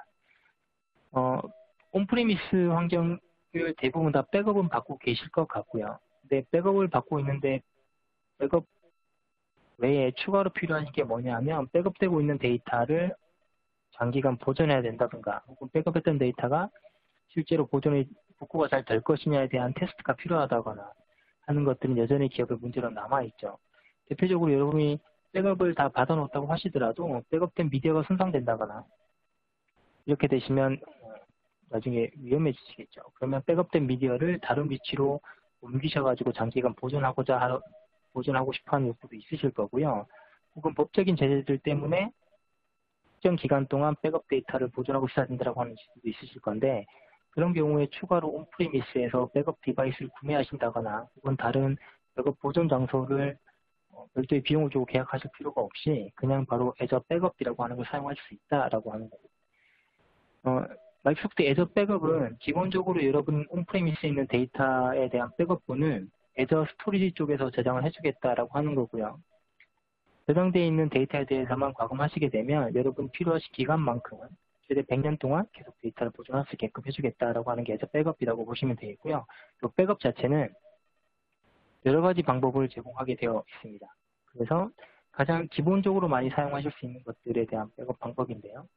온프리미스 환경을 대부분 다 백업은 받고 계실 것 같고요. 근데 백업을 받고 있는데 백업 외에 추가로 필요한 게 뭐냐 하면 백업되고 있는 데이터를 장기간 보존해야 된다든가 혹은 백업했던 데이터가 실제로 복구가 잘 될 것이냐에 대한 테스트가 필요하다거나 하는 것들은 여전히 기업의 문제로 남아있죠. 대표적으로 여러분이 백업을 다 받아놓았다고 하시더라도 백업된 미디어가 손상된다거나 이렇게 되시면 나중에 위험해지시겠죠. 그러면 백업된 미디어를 다른 위치로 옮기셔가지고 장기간 보존하고 싶어하는 욕구도 있으실 거고요. 혹은 법적인 제재들 때문에 특정 기간 동안 백업 데이터를 보존하고 있어야 된다고 하는 지도 있으실 건데, 그런 경우에 추가로 온프리미스에서 백업 디바이스를 구매하신다거나 혹은 다른 백업 보존 장소를 별도의 비용을 주고 계약하실 필요가 없이 그냥 바로 애저 백업이라고 하는 걸 사용할 수 있다라고 하는 거예요. 마이크로소프트 애저 백업은 기본적으로 여러분 온프리미스에 있는 데이터에 대한 백업분을 애저 스토리지 쪽에서 저장을 해주겠다라고 하는 거고요. 저장되어 있는 데이터에 대해서만 과금하시게 되면 여러분 필요하신 기간만큼은 최대 100년 동안 계속 데이터를 보존할 수 있게끔 해주겠다라고 하는 게 애저 백업이라고 보시면 되겠고요. 또 백업 자체는 여러 가지 방법을 제공하게 되어 있습니다. 그래서 가장 기본적으로 많이 사용하실 수 있는 것들에 대한 백업 방법인데요.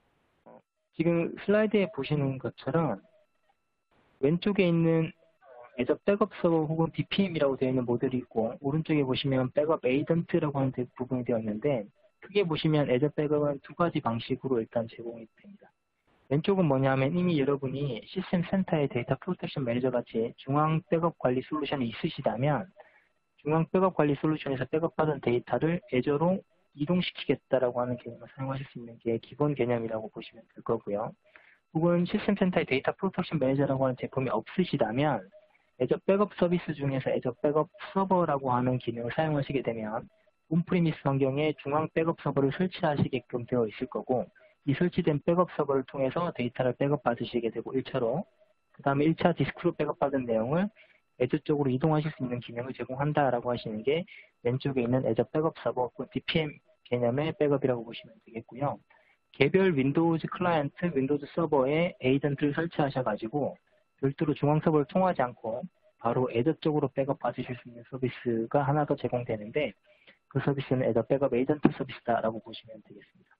지금 슬라이드에 보시는 것처럼 왼쪽에 있는 Azure 백업 서버 혹은 BPM이라고 되어 있는 모델이 있고, 오른쪽에 보시면 백업 에이전트라고 하는 부분이 되어 있는데, 크게 보시면 Azure 백업은 두 가지 방식으로 일단 제공이 됩니다. 왼쪽은 뭐냐면 이미 여러분이 시스템 센터의 데이터 프로텍션 매니저 같이 중앙 백업 관리 솔루션이 있으시다면, 중앙 백업 관리 솔루션에서 백업받은 데이터를 Azure로 이동시키겠다라고 하는 개념을 사용하실 수 있는 게 기본 개념이라고 보시면 될 거고요. 혹은 시스템 센터의 데이터 프로텍션 매니저라고 하는 제품이 없으시다면 Azure 백업 서비스 중에서 Azure 백업 서버라고 하는 기능을 사용하시게 되면 온프리미스 환경에 중앙 백업 서버를 설치하시게끔 되어 있을 거고, 이 설치된 백업 서버를 통해서 데이터를 백업 받으시게 되고 1차로, 그 다음에 1차 디스크로 백업 받은 내용을 Azure 쪽으로 이동하실 수 있는 기능을 제공한다라고 하시는 게 왼쪽에 있는 Azure 백업 서버 혹은 DPM 개념의 백업이라고 보시면 되겠고요. 개별 윈도우즈 클라이언트, 윈도우즈 서버에 에이전트를 설치하셔가지고 별도로 중앙 서버를 통하지 않고 바로 Azure 쪽으로 백업 받으실 수 있는 서비스가 하나 더 제공되는데, 그 서비스는 Azure 백업 에이전트 서비스다라고 보시면 되겠습니다.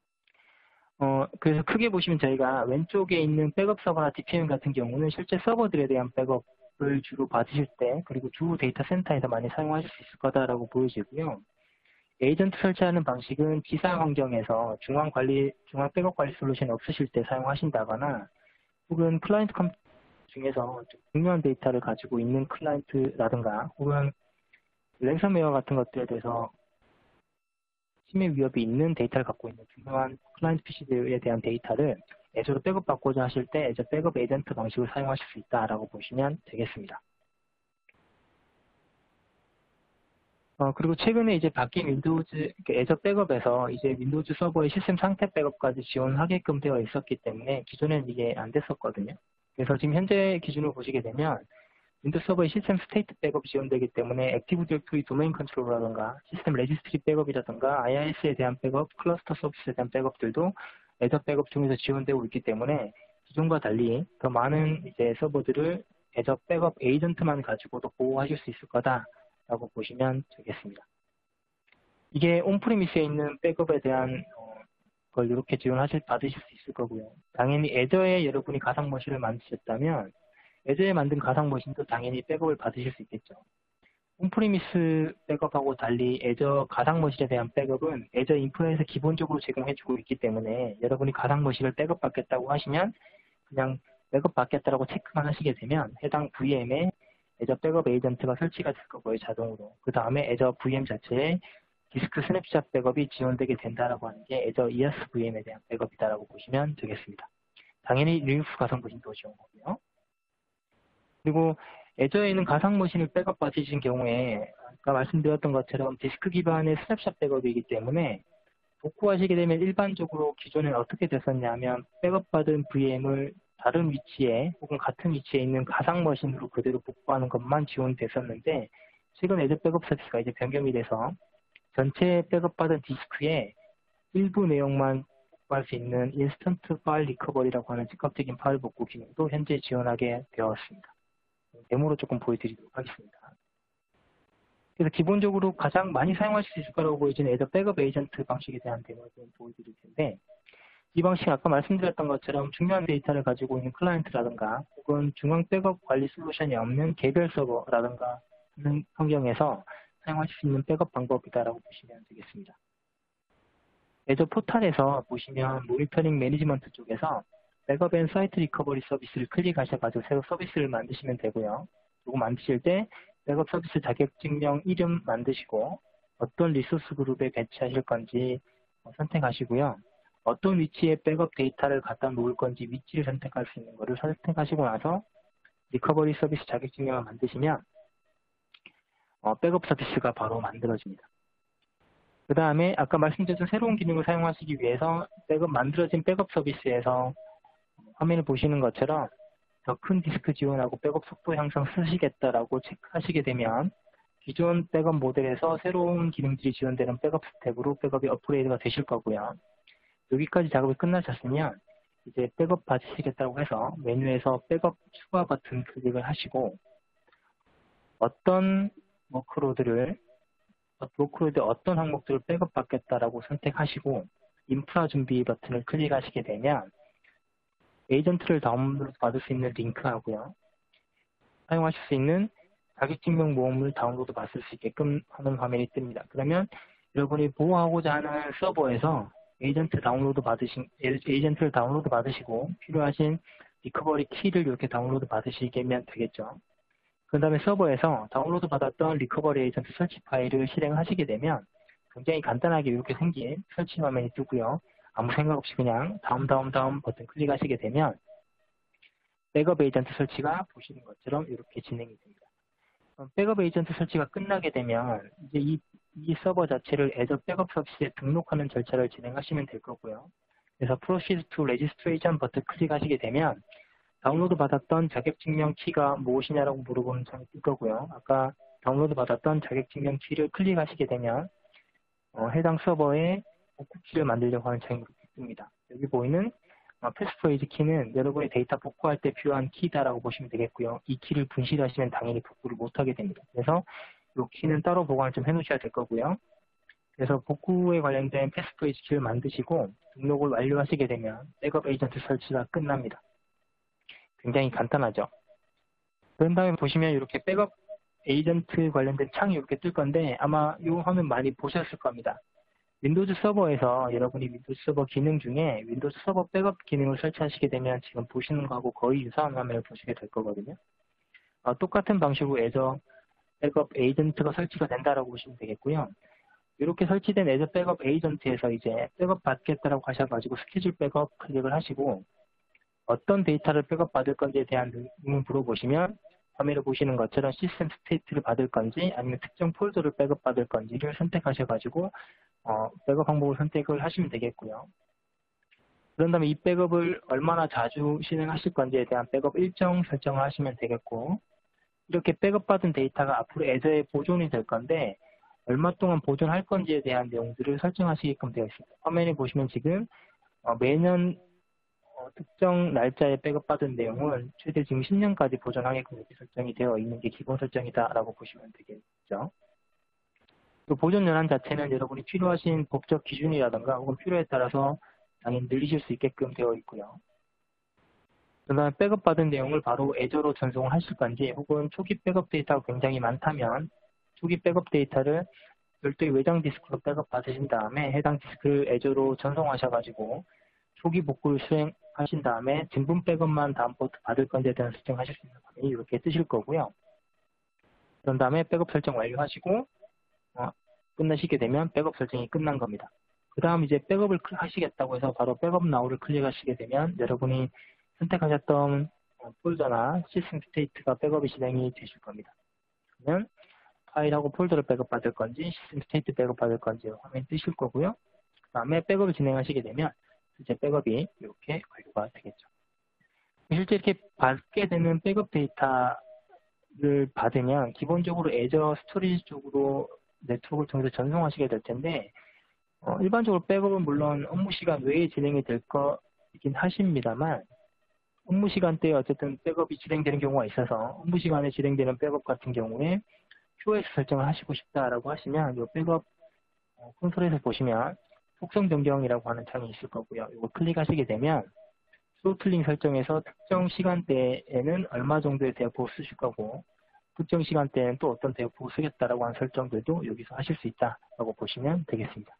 그래서 크게 보시면 저희가 왼쪽에 있는 백업 서버나 DPM 같은 경우는 실제 서버들에 대한 백업을 주로 받으실 때, 그리고 주 데이터 센터에서 많이 사용하실 수 있을 거다라고 보여지고요. 에이전트 설치하는 방식은 기사 환경에서 중앙 백업 관리 솔루션이 없으실 때 사용하신다거나, 혹은 클라이언트 컴퓨터 중에서 좀 중요한 데이터를 가지고 있는 클라이언트라든가, 혹은 랜섬웨어 같은 것들에 대해서 침해 위협이 있는 데이터를 갖고 있는 중요한 클라이언트 PC들에 대한 데이터를 Azure로 백업받고자 하실 때 Azure 백업 에이전트 방식을 사용하실 수 있다라고 보시면 되겠습니다. 그리고 최근에 이제 바뀐 윈도우즈, Azure 백업에서 이제 윈도우즈 서버의 시스템 상태 백업까지 지원하게끔 되어 있었기 때문에 기존에는 이게 안 됐었거든요. 그래서 지금 현재 기준으로 보시게 되면 윈도우 서버의 시스템 스테이트 백업이 지원되기 때문에 액티브 디렉토리 도메인 컨트롤러라든가 시스템 레지스트리 백업이라든가 IIS에 대한 백업, 클러스터 서비스에 대한 백업들도 Azure 백업 중에서 지원되고 있기 때문에 기존과 달리 더 많은 이제 서버들을 Azure 백업 에이전트만 가지고도 보호하실 수 있을 거다라고 보시면 되겠습니다. 이게 온프리미스에 있는 백업에 대한 걸 이렇게 받으실 수 있을 거고요. 당연히 Azure에 여러분이 가상 머신을 만드셨다면 Azure에 만든 가상 머신도 당연히 백업을 받으실 수 있겠죠. 온프리미스 백업하고 달리 Azure 가상 머신에 대한 백업은 Azure 인프라에서 기본적으로 제공해주고 있기 때문에 여러분이 가상 머신을 백업 받겠다고 하시면 그냥 백업 받겠다라고 체크만 하시게 되면 해당 VM에 Azure 백업 에이전트가 설치가 될 거고요, 자동으로. 그 다음에 Azure VM 자체에 디스크 스냅샷 백업이 지원되게 된다라고 하는 게 Azure EAS VM에 대한 백업이다라고 보시면 되겠습니다. 당연히 리눅스 가상 머신도 지원하고요. 그리고 Azure에 있는 가상 머신을 백업 받으신 경우에 아까 말씀드렸던 것처럼 디스크 기반의 스냅샷 백업이기 때문에 복구하시게 되면 일반적으로 기존에 어떻게 됐었냐면 백업받은 VM을 다른 위치에 혹은 같은 위치에 있는 가상 머신으로 그대로 복구하는 것만 지원됐었는데, 최근 Azure 백업 서비스가 이제 변경이 돼서 전체 백업받은 디스크에 일부 내용만 복구할 수 있는 인스턴트 파일 리커버리라고 하는 즉각적인 파일 복구 기능도 현재 지원하게 되었습니다. 데모로 조금 보여드리도록 하겠습니다. 그래서 기본적으로 가장 많이 사용하실 수 있을 거라고 보여지는 Azure 백업 에이전트 방식에 대한 데모를 좀 보여드릴 텐데, 이 방식은 아까 말씀드렸던 것처럼 중요한 데이터를 가지고 있는 클라이언트라든가 혹은 중앙 백업 관리 솔루션이 없는 개별 서버라든가 하는 환경에서 사용하실 수 있는 백업 방법이다라고 보시면 되겠습니다. Azure 포탈에서 보시면 모니터링 매니지먼트 쪽에서 백업 앤 사이트 리커버리 서비스를 클릭하셔가지고 새로 서비스를 만드시면 되고요. 이거 만드실 때 백업 서비스 자격증명 이름 만드시고 어떤 리소스 그룹에 배치하실 건지 선택하시고요. 어떤 위치에 백업 데이터를 갖다 놓을 건지 위치를 선택할 수 있는 것을 선택하시고 나서 리커버리 서비스 자격증명을 만드시면 백업 서비스가 바로 만들어집니다. 그 다음에 아까 말씀드렸던 새로운 기능을 사용하시기 위해서 만들어진 백업 서비스에서 화면을 보시는 것처럼 더 큰 디스크 지원하고 백업 속도 향상 쓰시겠다라고 체크하시게 되면 기존 백업 모델에서 새로운 기능들이 지원되는 백업 스텝으로 백업이 업그레이드가 되실 거고요. 여기까지 작업이 끝나셨으면 이제 백업 받으시겠다고 해서 메뉴에서 백업 추가 버튼 클릭을 하시고 어떤 워크로드의 어떤 항목들을 백업 받겠다라고 선택하시고 인프라 준비 버튼을 클릭하시게 되면 에이전트를 다운로드 받을 수 있는 링크하고요. 사용하실 수 있는 자격증명 모음을 다운로드 받을 수 있게끔 하는 화면이 뜹니다. 그러면 여러분이 보호하고자 하는 서버에서 에이전트를 다운로드 받으시고 필요하신 리커버리 키를 이렇게 다운로드 받으시면 되겠죠. 그 다음에 서버에서 다운로드 받았던 리커버리 에이전트 설치 파일을 실행하시게 되면 굉장히 간단하게 이렇게 생긴 설치 화면이 뜨고요. 아무 생각 없이 그냥 다음 버튼 클릭하시게 되면 백업 에이전트 설치가 보시는 것처럼 이렇게 진행이 됩니다. 백업 에이전트 설치가 끝나게 되면 이제 이 서버 자체를 Azure 백업 서비스에 등록하는 절차를 진행하시면 될 거고요. 그래서 Proceed to Registration 버튼 클릭하시게 되면 다운로드 받았던 자격증명 키가 무엇이냐라고 물어보는 창이 뜰 거고요. 아까 다운로드 받았던 자격증명 키를 클릭하시게 되면 해당 서버에 복구키를 만들려고 하는 창이 뜹니다. 여기 보이는 패스프레이즈 키는 여러분의 데이터 복구할 때 필요한 키다라고 보시면 되겠고요. 이 키를 분실하시면 당연히 복구를 못하게 됩니다. 그래서 이 키는 따로 보관을 좀 해놓으셔야 될 거고요. 그래서 복구에 관련된 패스프레이즈 키를 만드시고 등록을 완료하시게 되면 백업 에이전트 설치가 끝납니다. 굉장히 간단하죠. 그런 다음에 보시면 이렇게 백업 에이전트 관련된 창이 이렇게 뜰 건데 아마 이 화면 많이 보셨을 겁니다. 윈도우즈 서버에서 여러분이 윈도우즈 서버 기능 중에 윈도우즈 서버 백업 기능을 설치하시게 되면 지금 보시는 거하고 거의 유사한 화면을 보시게 될 거거든요. 똑같은 방식으로 Azure 백업 에이전트가 설치가 된다라고 보시면 되겠고요. 이렇게 설치된 Azure 백업 에이전트에서 이제 백업 받겠다라고 하셔가지고 스케줄 백업 클릭을 하시고 어떤 데이터를 백업 받을 건지에 대한 의문 물어보시면 화면을 보시는 것처럼 시스템 스테이트를 받을 건지 아니면 특정 폴더를 백업 받을 건지를 선택하셔가지고 백업 방법을 선택을 하시면 되겠고요. 그런 다음에 이 백업을 얼마나 자주 실행하실 건지에 대한 백업 일정 설정을 하시면 되겠고 이렇게 백업받은 데이터가 앞으로 Azure에 보존이 될 건데 얼마 동안 보존할 건지에 대한 내용들을 설정하시게끔 되어 있습니다. 화면에 보시면 지금 매년 특정 날짜에 백업받은 내용은 최대 지금 10년까지 보존하게끔 이렇게 설정이 되어 있는 게 기본 설정이다라고 보시면 되겠죠. 그 보존 연한 자체는 여러분이 필요하신 법적 기준이라든가 혹은 필요에 따라서 당연히 늘리실 수 있게끔 되어 있고요. 그 다음에 백업받은 내용을 바로 Azure로 전송을 하실 건지 혹은 초기 백업 데이터가 굉장히 많다면 초기 백업 데이터를 별도의 외장 디스크로 백업 받으신 다음에 해당 디스크를 Azure로 전송하셔가지고 초기 복구를 수행하신 다음에 진분 백업만 다음부터 받을 건지에 대한 설정하실 수 있는 화면이 이렇게 뜨실 거고요. 그런 다음에 백업 설정 완료하시고 끝나시게 되면 백업 설정이 끝난 겁니다. 그 다음 이제 백업을 하시겠다고 해서 바로 백업 나우를 클릭하시게 되면 여러분이 선택하셨던 폴더나 시스템 스테이트가 백업이 진행이 되실 겁니다. 그러면 파일하고 폴더를 백업 받을 건지 시스템 스테이트 백업 받을 건지 화면이 뜨실 거고요. 그 다음에 백업을 진행하시게 되면 이제 백업이 이렇게 완료가 되겠죠. 실제 이렇게 받게 되는 백업 데이터를 받으면 기본적으로 Azure 스토리지 쪽으로 네트워크를 통해서 전송하시게 될 텐데 일반적으로 백업은 물론 업무 시간 외에 진행이 될 거이긴 하십니다만 업무 시간대에 어쨌든 백업이 진행되는 경우가 있어서 업무 시간에 진행되는 백업 같은 경우에 QoS 설정을 하시고 싶다라고 하시면 이 백업 콘솔에서 보시면 속성 변경이라고 하는 창이 있을 거고요. 이거 클릭하시게 되면 스로틀링 설정에서 특정 시간대에는 얼마 정도의 대역폭을 쓰실 거고 특정 시간대에는 또 어떤 대역폭을 쓰겠다라고 하는 설정들도 여기서 하실 수 있다라고 보시면 되겠습니다.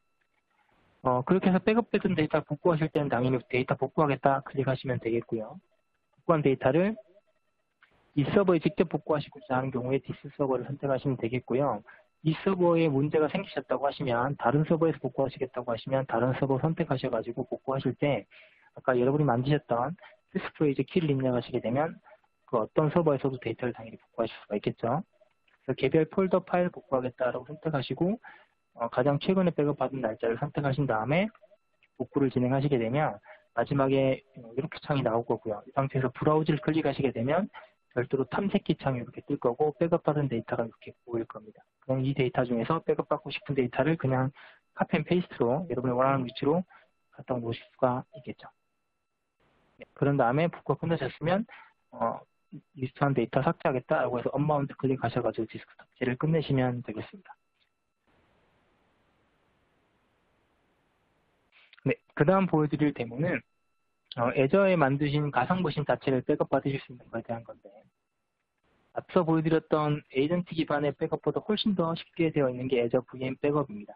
그렇게 해서 백업받은 데이터 복구하실 때는 당연히 데이터 복구하겠다 클릭하시면 되겠고요. 복구한 데이터를 이 서버에 직접 복구하시고자 하는 경우에 디스 서버를 선택하시면 되겠고요. 이 서버에 문제가 생기셨다고 하시면 다른 서버에서 복구하시겠다고 하시면 다른 서버 선택하셔가지고 복구하실 때 아까 여러분이 만드셨던 패스프레이즈 키를 입력하시게 되면 그 어떤 서버에서도 데이터를 당연히 복구하실 수가 있겠죠. 그래서 개별 폴더 파일 복구하겠다라고 선택하시고 가장 최근에 백업받은 날짜를 선택하신 다음에 복구를 진행하시게 되면 마지막에 이렇게 창이 나올 거고요. 이 상태에서 브라우즈를 클릭하시게 되면 별도로 탐색기 창이 이렇게 뜰 거고 백업받은 데이터가 이렇게 보일 겁니다. 그럼 이 데이터 중에서 백업받고 싶은 데이터를 그냥 카피 앤 페이스트로 여러분이 원하는 위치로 갖다 놓으실 수가 있겠죠. 그런 다음에 복구가 끝나셨으면 리스트한 데이터 삭제하겠다라고 해서 언바운드 클릭하셔가지고 디스크 삭제를 끝내시면 되겠습니다. 네, 그 다음 보여드릴 데모는 Azure에 만드신 가상 머신 자체를 백업 받으실 수 있는 것에 대한 건데 앞서 보여드렸던 에이전트 기반의 백업보다 훨씬 더 쉽게 되어 있는 게 애저 VM 백업입니다.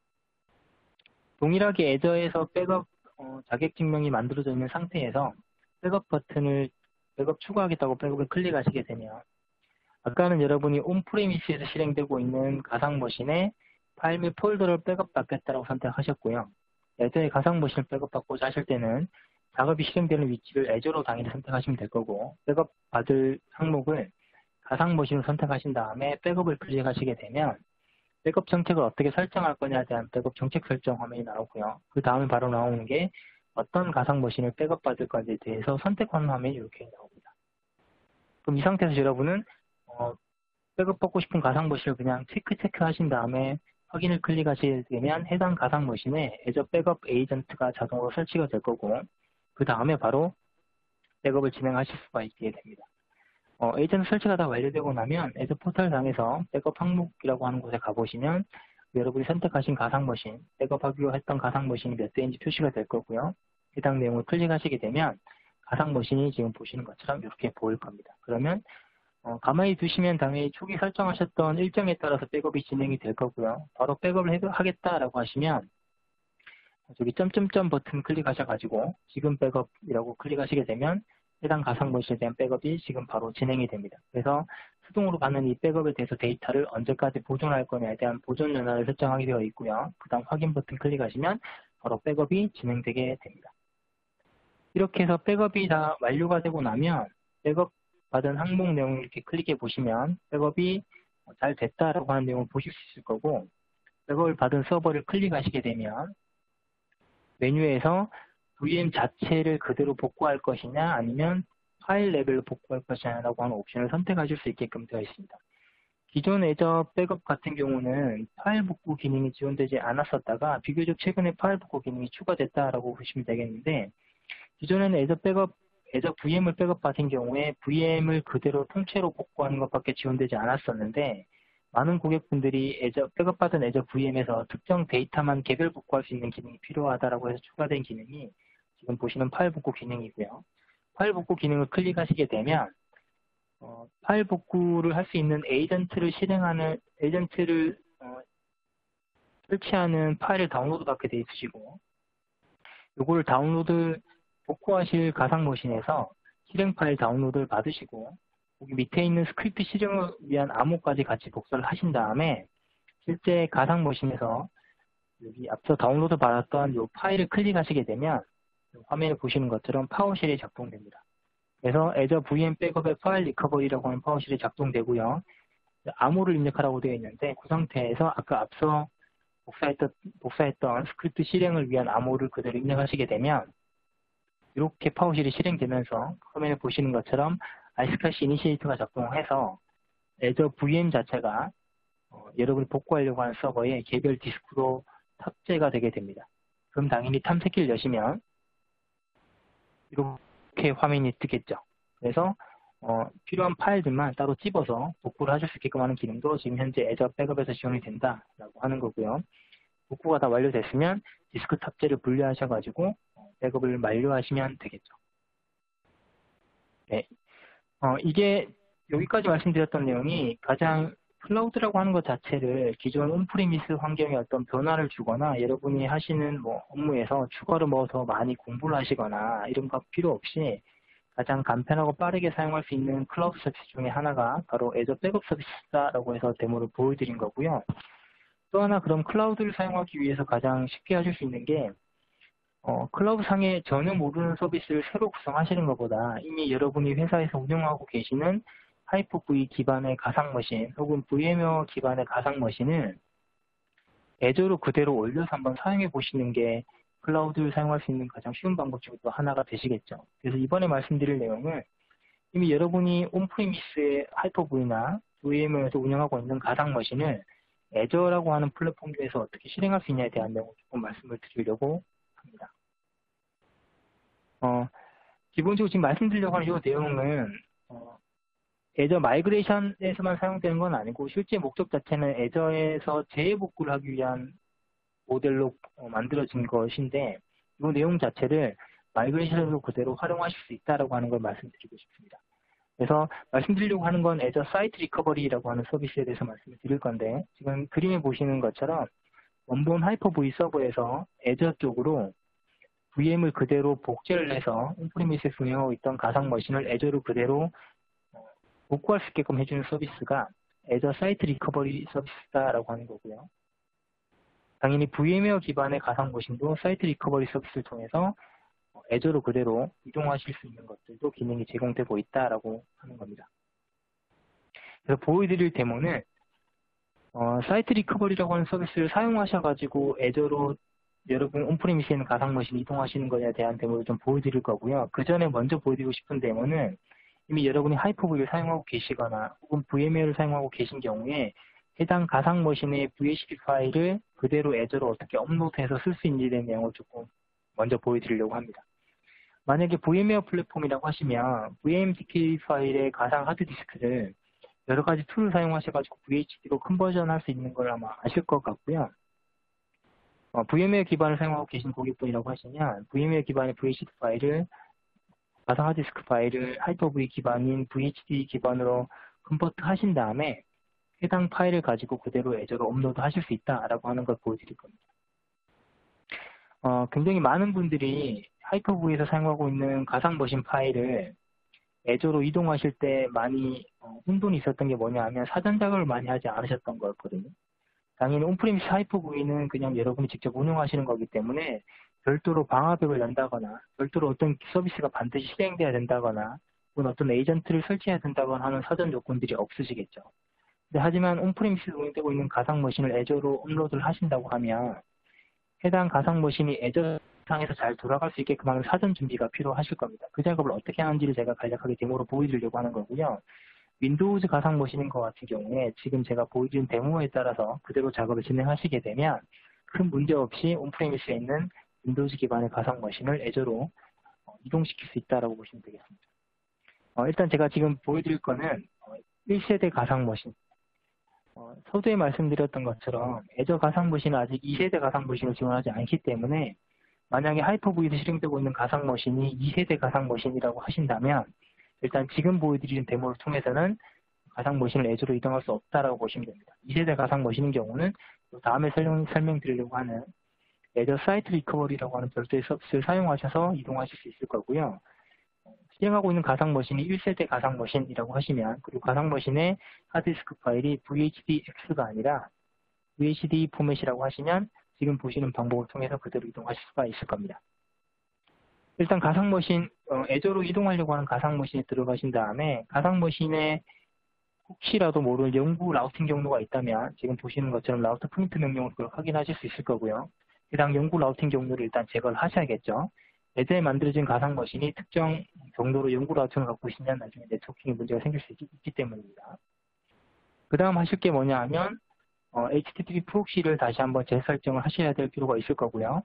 동일하게 애저에서 백업 자격증명이 만들어져 있는 상태에서 백업 버튼을 백업 추가하겠다고 백업을 클릭하시게 되면 아까는 여러분이 온프리미스에서 실행되고 있는 가상 머신에 파일 및 폴더를 백업받겠다고 선택하셨고요. 애저의 가상 머신을 백업받고자 하실 때는 작업이 실행되는 위치를 애저로 당연히 선택하시면 될 거고 백업받을 항목을 가상 머신을 선택하신 다음에 백업을 클릭하시게 되면 백업 정책을 어떻게 설정할 거냐에 대한 백업 정책 설정 화면이 나오고요. 그 다음에 바로 나오는 게 어떤 가상 머신을 백업받을 건지에 대해서 선택하는 화면이 이렇게 나옵니다. 그럼 이 상태에서 여러분은 백업받고 싶은 가상 머신을 그냥 체크하신 다음에 확인을 클릭하시게 되면 해당 가상 머신에 애저 백업 에이전트가 자동으로 설치가 될 거고 그 다음에 바로 백업을 진행하실 수가 있게 됩니다. 에이전트 설치가 다 완료되고 나면 애저 포털상에서 백업 항목이라고 하는 곳에 가보시면 여러분이 선택하신 가상 머신, 백업하기로 했던 가상 머신이 몇 대인지 표시가 될 거고요. 해당 내용을 클릭하시게 되면 가상 머신이 지금 보시는 것처럼 이렇게 보일 겁니다. 그러면 가만히 두시면 당연히 초기 설정하셨던 일정에 따라서 백업이 진행이 될 거고요. 바로 백업을 하겠다라고 하시면 저기 점점점 버튼 클릭하셔가지고 지금 백업이라고 클릭하시게 되면 해당 가상 머신에 대한 백업이 지금 바로 진행이 됩니다. 그래서 수동으로 받는 이 백업에 대해서 데이터를 언제까지 보존할 거냐에 대한 보존 연한을 설정하게 되어 있고요. 그 다음 확인 버튼 클릭하시면 바로 백업이 진행되게 됩니다. 이렇게 해서 백업이 다 완료가 되고 나면 백업 받은 항목 내용을 이렇게 클릭해 보시면 백업이 잘 됐다라고 하는 내용을 보실 수 있을 거고 백업을 받은 서버를 클릭하시게 되면 메뉴에서 VM 자체를 그대로 복구할 것이냐 아니면 파일 레벨로 복구할 것이냐 라고 하는 옵션을 선택하실 수 있게끔 되어 있습니다. 기존 애저 백업 같은 경우는 파일 복구 기능이 지원되지 않았었다가 비교적 최근에 파일 복구 기능이 추가됐다라고 보시면 되겠는데 기존에는 애저 VM을 백업받은 경우에 VM을 그대로 통째로 복구하는 것밖에 지원되지 않았었는데 많은 고객분들이 백업받은 애저 VM에서 특정 데이터만 개별 복구할 수 있는 기능이 필요하다라고 해서 추가된 기능이 지금 보시는 파일 복구 기능이고요. 파일 복구 기능을 클릭하시게 되면 파일 복구를 할 수 있는 에이전트를 설치하는 파일을 다운로드 받게 되어 있으시고 요거를 복구하실 가상 머신에서 실행 파일 다운로드를 받으시고 여기 밑에 있는 스크립트 실행을 위한 암호까지 같이 복사를 하신 다음에 실제 가상 머신에서 여기 앞서 다운로드 받았던 이 파일을 클릭하시게 되면 화면에 보시는 것처럼 파워쉘이 작동됩니다. 그래서 애저 VM 백업의 파일 리커버리라고 하는 파워쉘이 작동되고요. 암호를 입력하라고 되어 있는데 그 상태에서 아까 앞서 복사했던 스크립트 실행을 위한 암호를 그대로 입력하시게 되면 이렇게 파워쉘이 실행되면서 화면에 보시는 것처럼 iSCSI 이니시에이터가 작동해서 애저 VM 자체가 여러분이 복구하려고 하는 서버에 개별 디스크로 탑재가 되게 됩니다. 그럼 당연히 탐색기를 여시면 이렇게 화면이 뜨겠죠. 그래서 필요한 파일들만 따로 찝어서 복구를 하실 수 있게끔 하는 기능도 지금 현재 애저 백업에서 지원이 된다라고 하는 거고요. 복구가 다 완료됐으면 디스크 탑재를 분리하셔가지고 백업을 완료하시면 되겠죠. 네. 이게 여기까지 말씀드렸던 내용이 가장 클라우드라고 하는 것 자체를 기존 온프리미스 환경에 어떤 변화를 주거나 여러분이 하시는 업무에서 추가로 더 많이 공부를 하시거나 이런 거 필요 없이 가장 간편하고 빠르게 사용할 수 있는 클라우드 서비스 중에 하나가 바로 애저 백업 서비스다라고 해서 데모를 보여드린 거고요. 또 하나 그럼 클라우드를 사용하기 위해서 가장 쉽게 하실 수 있는 게 클라우드 상에 전혀 모르는 서비스를 새로 구성하시는 것보다 이미 여러분이 회사에서 운영하고 계시는 하이퍼V 기반의 가상 머신 혹은 VMware 기반의 가상 머신을 애저로 그대로 올려서 한번 사용해 보시는 게 클라우드를 사용할 수 있는 가장 쉬운 방법 중 또 하나가 되시겠죠. 그래서 이번에 말씀드릴 내용은 이미 여러분이 온프리미스의 하이퍼V나 VMware에서 운영하고 있는 가상 머신을 애저라고 하는 플랫폼에서 어떻게 실행할 수 있냐에 대한 내용을 조금 말씀을 드리려고 합니다. 기본적으로 지금 말씀드리려고 하는 이 내용은 애저 마이그레이션에서만 사용되는 건 아니고 실제 목적 자체는 애저에서 재복구를 하기 위한 모델로 만들어진 것인데 이 내용 자체를 마이그레이션으로 그대로 활용하실 수 있다고 하는 걸 말씀드리고 싶습니다. 그래서 말씀드리려고 하는 건 애저 사이트 리커버리라고 하는 서비스에 대해서 말씀을 드릴 건데, 지금 그림에 보시는 것처럼 원본 하이퍼V 서버에서 애저 쪽으로 VM을 그대로 복제를 해서 온프리미스에 운영하고 있던 가상 머신을 애저로 그대로 복구할 수 있게끔 해주는 서비스가 애저 사이트 리커버리 서비스다라고 하는 거고요. 당연히 VM웨어 기반의 가상 머신도 사이트 리커버리 서비스를 통해서 애저로 그대로 이동하실 수 있는 것들도 기능이 제공되고 있다라고 하는 겁니다. 그래서 보여드릴 데모는 사이트 리커버리라고 하는 서비스를 사용하셔가지고 애저로 여러분 온프리미스에 있는 가상 머신 이동하시는 것에 대한 데모를 좀 보여드릴 거고요. 그 전에 먼저 보여드리고 싶은 데모는 이미 여러분이 하이퍼V를 사용하고 계시거나 혹은 VMware를 사용하고 계신 경우에 해당 가상 머신의 VHD 파일을 그대로 애저로 어떻게 업로드해서 쓸 수 있는지에 대한 내용을 조금 먼저 보여드리려고 합니다. 만약에 VMware 플랫폼이라고 하시면 VMDK 파일의 가상 하드디스크를 여러 가지 툴을 사용하셔가지고 VHD로 컨버전 할 수 있는 걸 아마 아실 것 같고요. VMware 기반을 사용하고 계신 고객분이라고 하시면 VMware 기반의 VHD 파일을 가상 하드디스크 파일을 하이퍼V 기반인 VHD 기반으로 컨버트 하신 다음에 해당 파일을 가지고 그대로 애저로 업로드 하실 수 있다라고 하는 걸 보여드릴 겁니다. 굉장히 많은 분들이 하이퍼V에서 사용하고 있는 가상 머신 파일을 애저로 이동하실 때 많이 혼돈이 있었던 게 뭐냐 하면 사전 작업을 많이 하지 않으셨던 거였거든요. 당연히 온프리미스 하이퍼V는 그냥 여러분이 직접 운영하시는 거기 때문에 별도로 방화벽을 연다거나 별도로 어떤 서비스가 반드시 실행돼야 된다거나 혹은 어떤 에이전트를 설치해야 된다거나 하는 사전 조건들이 없으시겠죠. 하지만 온프리미스에 운영되고 있는 가상 머신을 애저로 업로드를 하신다고 하면 해당 가상 머신이 애저 상에서 잘 돌아갈 수 있게끔 하는 사전 준비가 필요하실 겁니다. 그 작업을 어떻게 하는지를 제가 간략하게 데모로 보여드리려고 하는 거고요. 윈도우즈 가상 머신인 것 같은 경우에 지금 제가 보여드린 데모에 따라서 그대로 작업을 진행하시게 되면 큰 문제 없이 온프리미스에 있는 윈도우즈 기반의 가상 머신을 애저로 이동시킬 수 있다고 보시면 되겠습니다. 일단 제가 지금 보여드릴 거는 1세대 가상 머신. 서두에 말씀드렸던 것처럼 애저 가상 머신은 아직 2세대 가상 머신을 지원하지 않기 때문에 만약에 하이퍼V에서 실행되고 있는 가상 머신이 2세대 가상 머신이라고 하신다면 일단 지금 보여드리는 데모를 통해서는 가상 머신을 애저로 이동할 수 없다라고 보시면 됩니다. 2세대 가상 머신인 경우는 다음에 설명드리려고 하는 애저 사이트 리커버리라고 하는 별도의 서비스를 사용하셔서 이동하실 수 있을 거고요. 실행하고 있는 가상 머신이 1세대 가상 머신이라고 하시면 그리고 가상 머신의 하드디스크 파일이 VHDX가 아니라 VHD 포맷이라고 하시면 지금 보시는 방법을 통해서 그대로 이동하실 수가 있을 겁니다. 일단 가상 머신, 애저로 이동하려고 하는 가상 머신에 들어가신 다음에 가상 머신에 혹시라도 모를 연구 라우팅 경로가 있다면 지금 보시는 것처럼 라우터 프린트 명령으로 그걸 확인하실 수 있을 거고요. 해당 연구 라우팅 경로를 일단 제거를 하셔야겠죠. 애저에 만들어진 가상 머신이 특정 경로로 연구 라우팅을 갖고 있으면 나중에 네트워킹에 문제가 생길 수 있기 때문입니다. 그 다음 하실 게 뭐냐 하면 HTTP 프록시를 다시 한번 재설정을 하셔야 될 필요가 있을 거고요.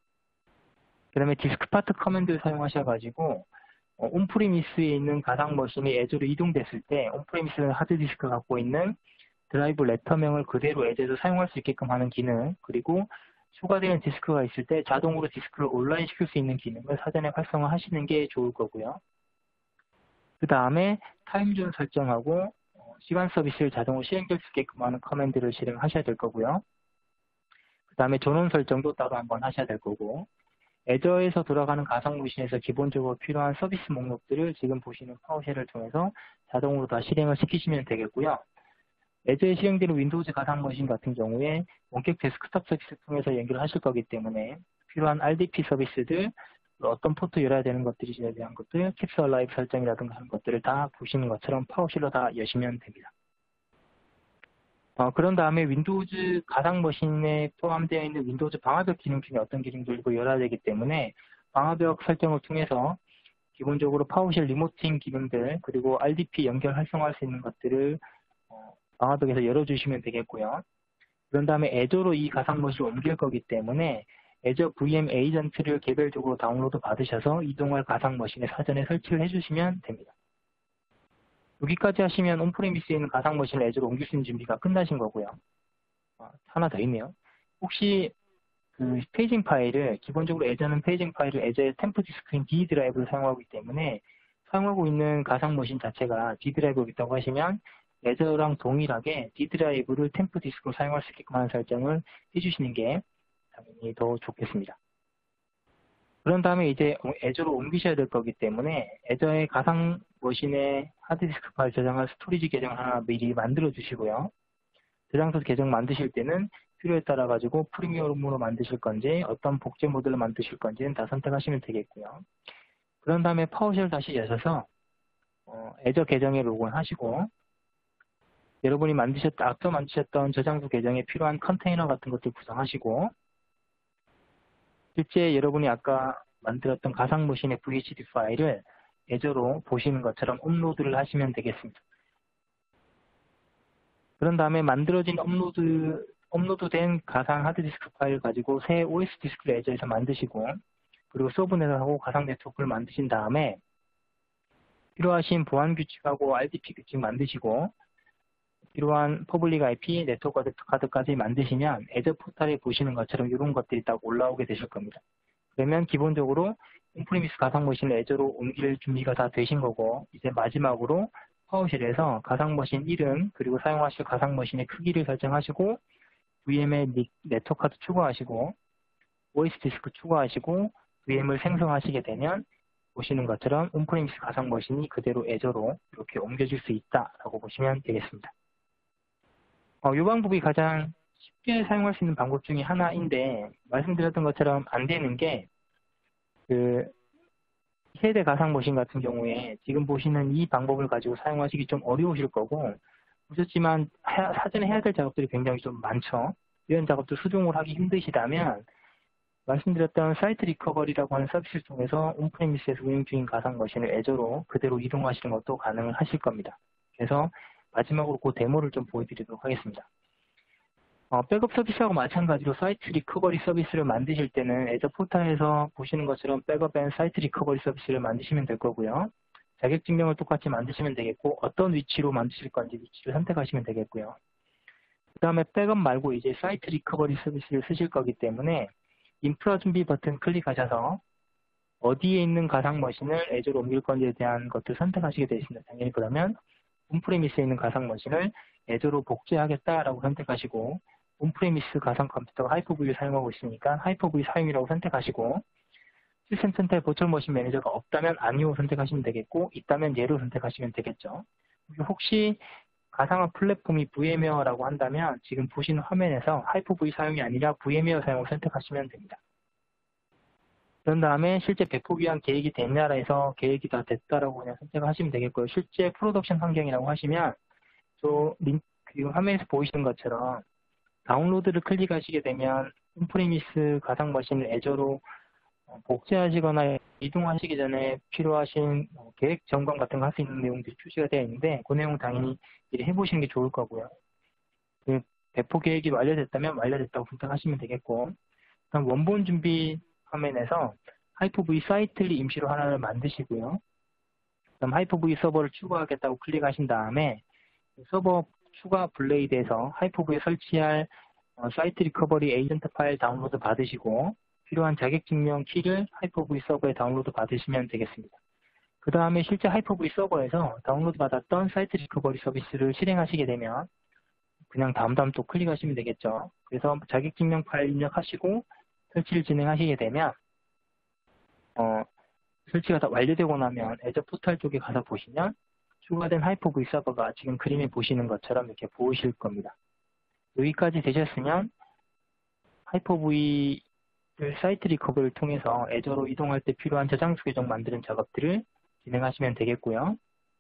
그 다음에 디스크파트 커맨드를 사용하셔가지고 온프리미스에 있는 가상 머신이 애저로 이동됐을 때 온프리미스 하드디스크가 갖고 있는 드라이브 레터명을 그대로 애저에서 사용할 수 있게끔 하는 기능, 그리고 추가되는 디스크가 있을 때 자동으로 디스크를 온라인 시킬 수 있는 기능을 사전에 활성화하시는 게 좋을 거고요. 그 다음에 타임존 설정하고 시간 서비스를 자동으로 실행될 수 있게끔 하는 커맨드를 실행하셔야 될 거고요. 그 다음에 전원 설정도 따로 한번 하셔야 될 거고, 애저에서 돌아가는 가상 머신에서 기본적으로 필요한 서비스 목록들을 지금 보시는 파워쉘을 통해서 자동으로 다 실행을 시키시면 되겠고요. 애저에 실행되는 윈도우즈 가상 머신 같은 경우에 원격 데스크탑 서비스를 통해서 연결을 하실 거기 때문에 필요한 RDP 서비스들, 어떤 포트 열어야 되는 것들이에 대한 것들, 캡스 얼라이브 설정이라든가 하는 것들을 다 보시는 것처럼 파워쉘로 다 여시면 됩니다. 그런 다음에 윈도우즈 가상 머신에 포함되어 있는 윈도우즈 방화벽 기능 중에 어떤 기능들도 열어야 되기 때문에 방화벽 설정을 통해서 기본적으로 파워쉘 리모팅 기능들 그리고 RDP 연결 활성화할 수 있는 것들을 방화벽에서 열어주시면 되겠고요. 그런 다음에 애저로 이 가상 머신을 옮길 거기 때문에 애저 VM 에이전트를 개별적으로 다운로드 받으셔서 이동할 가상 머신에 사전에 설치를 해주시면 됩니다. 여기까지 하시면 온프리미스에 있는 가상 머신을 애저로 옮길 수 있는 준비가 끝나신 거고요. 하나 더 있네요. 혹시 그 페이징 파일을, 기본적으로 애저는 페이징 파일을 애저의 템프 디스크인 D 드라이브를 사용하기 때문에 사용하고 있는 가상 머신 자체가 D 드라이브가 있다고 하시면 애저랑 동일하게 D 드라이브를 템프 디스크로 사용할 수 있게끔 하는 설정을 해주시는 게 당연히 더 좋겠습니다. 그런 다음에 이제 애저로 옮기셔야 될 거기 때문에 애저의 가상 머신에 하드디스크 파일 저장할 스토리지 계정 하나 미리 만들어 주시고요. 저장소 계정 만드실 때는 필요에 따라 가지고 프리미엄으로 만드실 건지 어떤 복제 모델로 만드실 건지는 다 선택하시면 되겠고요. 그런 다음에 파워쉘 다시 여셔서 애저 계정에 로그인하시고 여러분이 앞서 만드셨던 저장소 계정에 필요한 컨테이너 같은 것들 구성하시고 실제 여러분이 아까 만들었던 가상 머신의 VHD 파일을 애저로 보시는 것처럼 업로드를 하시면 되겠습니다. 그런 다음에 만들어진 업로드된 가상 하드디스크 파일 가지고 새 OS 디스크를 애저에서 만드시고 그리고 서브넷하고 가상 네트워크를 만드신 다음에 필요하신 보안 규칙하고 RDP 규칙 만드시고 필요한 퍼블릭 IP, 네트워크 카드까지 만드시면 애저 포탈에 보시는 것처럼 이런 것들이 딱 올라오게 되실 겁니다. 그러면 기본적으로 온프리미스 가상 머신을 애저로 옮길 준비가 다 되신 거고 이제 마지막으로 파워쉘에서 가상 머신 이름 그리고 사용하실 가상 머신의 크기를 설정하시고 VM의 네트워크 카드 추가하시고 OS 디스크 추가하시고 VM을 생성하시게 되면 보시는 것처럼 온프리미스 가상 머신이 그대로 애저로 이렇게 옮겨질 수 있다라고 보시면 되겠습니다. 이 방법이 가장 쉽게 사용할 수 있는 방법 중에 하나인데 말씀드렸던 것처럼 안 되는 게 세대 가상 머신 같은 경우에 지금 보시는 이 방법을 가지고 사용하시기 좀 어려우실 거고 보셨지만 사전에 해야 될 작업들이 굉장히 좀 많죠. 이런 작업들 수동으로 하기 힘드시다면 말씀드렸던 사이트 리커버리라고 하는 서비스를 통해서 온프리미스에서 운영 중인 가상 머신을 애저로 그대로 이동하시는 것도 가능을 하실 겁니다. 그래서 마지막으로 그 데모를 좀 보여드리도록 하겠습니다. 백업 서비스하고 마찬가지로 사이트 리커버리 서비스를 만드실 때는 애저 포탈에서 보시는 것처럼 백업 앤 사이트 리커버리 서비스를 만드시면 될 거고요. 자격증명을 똑같이 만드시면 되겠고 어떤 위치로 만드실 건지 위치를 선택하시면 되겠고요. 그 다음에 백업 말고 이제 사이트 리커버리 서비스를 쓰실 거기 때문에 인프라 준비 버튼 클릭하셔서 어디에 있는 가상 머신을 애저로 옮길 건지에 대한 것들 선택하시게 되십니다. 당연히 그러면 온프리미스에 있는 가상 머신을 애저로 복제하겠다라고 선택하시고 온프리미스 가상 컴퓨터가 하이퍼V를 사용하고 있으니까 하이퍼V 사용이라고 선택하시고 시스템 센터에 버추얼 머신 매니저가 없다면 아니오 선택하시면 되겠고 있다면 예로 선택하시면 되겠죠. 혹시 가상화 플랫폼이 VMware라고 한다면 지금 보시는 화면에서 하이퍼V 사용이 아니라 VMware 사용을 선택하시면 됩니다. 그런 다음에 실제 배포 위한 계획이 됐냐라 해서 계획이 다 됐다라고 그냥 선택하시면 되겠고요. 실제 프로덕션 환경이라고 하시면 지금 화면에서 보이시는 것처럼 다운로드를 클릭하시게 되면 온프리미스 가상 머신을 애저로 복제하시거나 이동하시기 전에 필요하신 계획 점검 같은 거 할 수 있는 내용들이 표시가 되어 있는데 그 내용 당연히 미리 해보시는 게 좋을 거고요. 그 배포 계획이 완료됐다면 완료됐다고 선택하시면 되겠고 그다음 원본 준비 화면에서 하이퍼V 사이트를 임시로 하나를 만드시고요. 그다음 하이퍼V 서버를 추가하겠다고 클릭하신 다음에 서버 추가 블레이드에서 하이퍼V에 설치할 사이트 리커버리 에이전트 파일 다운로드 받으시고 필요한 자격증명 키를 하이퍼V 서버에 다운로드 받으시면 되겠습니다. 그 다음에 실제 하이퍼V 서버에서 다운로드 받았던 사이트 리커버리 서비스를 실행하시게 되면 그냥 다음 또 클릭하시면 되겠죠. 그래서 자격증명 파일 입력하시고 설치를 진행하시게 되면 설치가 다 완료되고 나면 애저 포털 쪽에 가서 보시면 추가된 하이퍼V 서버가 지금 그림에 보시는 것처럼 이렇게 보이실 겁니다. 여기까지 되셨으면 하이퍼V 사이트 리커버리를 통해서 애저로 이동할 때 필요한 저장소 계정 만드는 작업들을 진행하시면 되겠고요.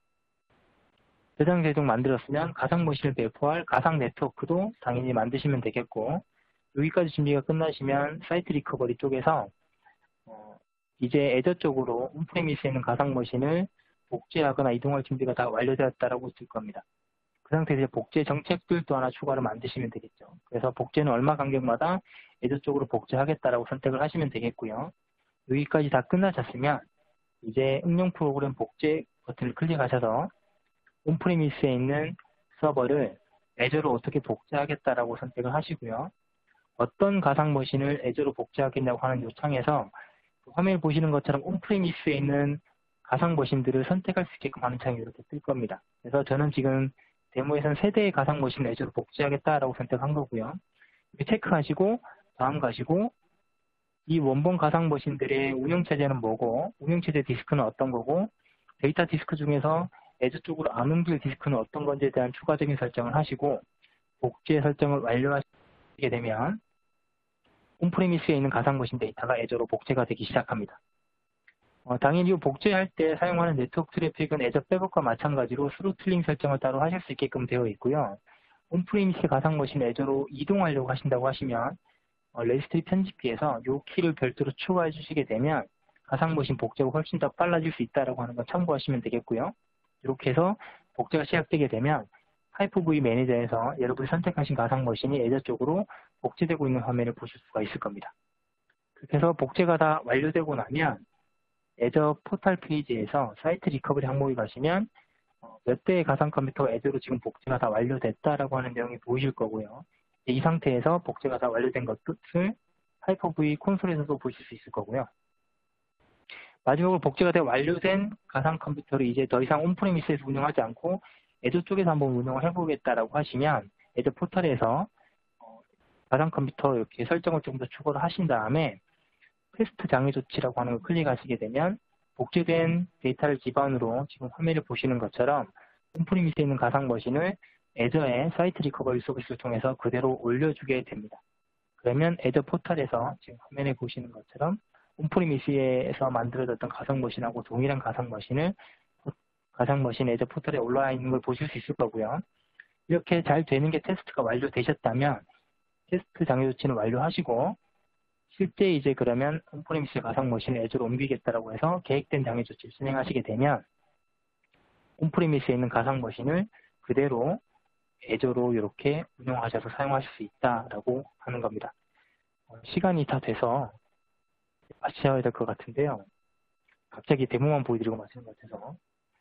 저장소 계정 만들었으면 가상 머신을 배포할 가상 네트워크도 당연히 만드시면 되겠고 여기까지 준비가 끝나시면 사이트 리커버리 쪽에서 이제 애저 쪽으로 온프리미스에 있는 가상 머신을 복제하거나 이동할 준비가 다 완료되었다라고 있을 겁니다. 그 상태에서 복제 정책들도 하나 추가로 만드시면 되겠죠. 그래서 복제는 얼마 간격마다 애저 쪽으로 복제하겠다라고 선택을 하시면 되겠고요. 여기까지 다 끝나셨으면 이제 응용 프로그램 복제 버튼을 클릭하셔서 온프리미스에 있는 서버를 애저로 어떻게 복제하겠다라고 선택을 하시고요. 어떤 가상 머신을 애저로 복제하겠냐고 하는 요청에서 화면을 보시는 것처럼 온프리미스에 있는 가상 머신들을 선택할 수 있게끔 하는 창이 이렇게 뜰 겁니다. 그래서 저는 지금 데모에서는 3대의 가상 머신을 애저로 복제하겠다라고 선택한 거고요. 이렇게 체크하시고 다음 가시고 이 원본 가상 머신들의 운영체제는 뭐고 운영체제 디스크는 어떤 거고 데이터 디스크 중에서 애저 쪽으로 안 옮길 디스크는 어떤 건지에 대한 추가적인 설정을 하시고 복제 설정을 완료하시게 되면 온프레미스에 있는 가상 머신 데이터가 애저로 복제가 되기 시작합니다. 당연히 이 복제할 때 사용하는 네트워크 트래픽은 애저 백업과 마찬가지로 스로틀링 설정을 따로 하실 수 있게끔 되어 있고요. 온프레미스 가상 머신 애저로 이동하려고 하신다고 하시면 레지스트리 편집기에서 이 키를 별도로 추가해 주시게 되면 가상 머신 복제가 훨씬 더 빨라질 수 있다고 하는 건 참고하시면 되겠고요. 이렇게 해서 복제가 시작되게 되면 하이퍼V 매니저에서 여러분이 선택하신 가상 머신이 애저 쪽으로 복제되고 있는 화면을 보실 수가 있을 겁니다. 그렇게 해서 복제가 다 완료되고 나면 애저 포털 페이지에서 사이트 리커버리 항목에 가시면 몇 대의 가상 컴퓨터가 애저로 지금 복제가 다 완료됐다라고 하는 내용이 보이실 거고요. 이 상태에서 복제가 다 완료된 것을 하이퍼V 콘솔에서도 보실 수 있을 거고요. 마지막으로 복제가 다 완료된 가상 컴퓨터를 이제 더 이상 온프레미스에서 운영하지 않고 애저 쪽에서 한번 운영을 해보겠다라고 하시면 애저 포털에서 가상 컴퓨터 이렇게 설정을 좀 더 추가를 하신 다음에 테스트 장애 조치라고 하는 걸 클릭하시게 되면 복제된 데이터를 기반으로 지금 화면을 보시는 것처럼 온프레미스에 있는 가상 머신을 애저의 사이트 리커버리 서비스를 통해서 그대로 올려주게 됩니다. 그러면 애저 포털에서 지금 화면에 보시는 것처럼 온프레미스에서 만들어졌던 가상 머신하고 동일한 가상 머신을 애저 포털에 올라와 있는 걸 보실 수 있을 거고요. 이렇게 잘 되는 게 테스트가 완료되셨다면 테스트 장애 조치는 완료하시고 실제 이제 그러면 온프레미스 가상 머신을 애저로 옮기겠다라고 해서 계획된 장애 조치를 진행하시게 되면 온프레미스에 있는 가상 머신을 그대로 애저로 이렇게 운영하셔서 사용하실 수 있다라고 하는 겁니다. 시간이 다 돼서 마쳐야 될 것 같은데요. 갑자기 데모만 보여드리고 마치는 것 같아서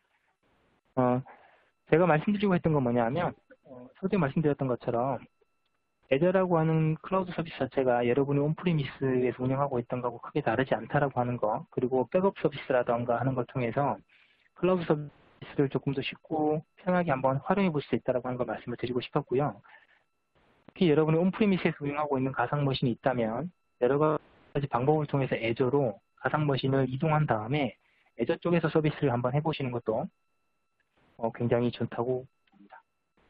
제가 말씀드리고 했던 건 뭐냐면 서두에 말씀드렸던 것처럼 애저라고 하는 클라우드 서비스 자체가 여러분이 온프리미스에서 운영하고 있던 거하고 크게 다르지 않다라고 하는 거, 그리고 백업 서비스라던가 하는 걸 통해서 클라우드 서비스를 조금 더 쉽고 편하게 한번 활용해 볼 수 있다라고 하는 걸 말씀을 드리고 싶었고요. 특히 여러분이 온프리미스에서 운영하고 있는 가상 머신이 있다면 여러 가지 방법을 통해서 애저로 가상 머신을 이동한 다음에 애저 쪽에서 서비스를 한번 해보시는 것도 굉장히 좋다고 봅니다.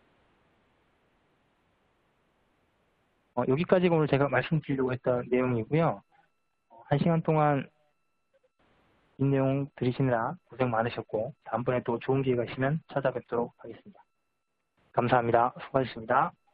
여기까지가 오늘 제가 말씀드리려고 했던 내용이고요. 1시간 동안 이 내용 들으시느라 고생 많으셨고 다음번에 또 좋은 기회가 있으면 찾아뵙도록 하겠습니다. 감사합니다. 수고하셨습니다.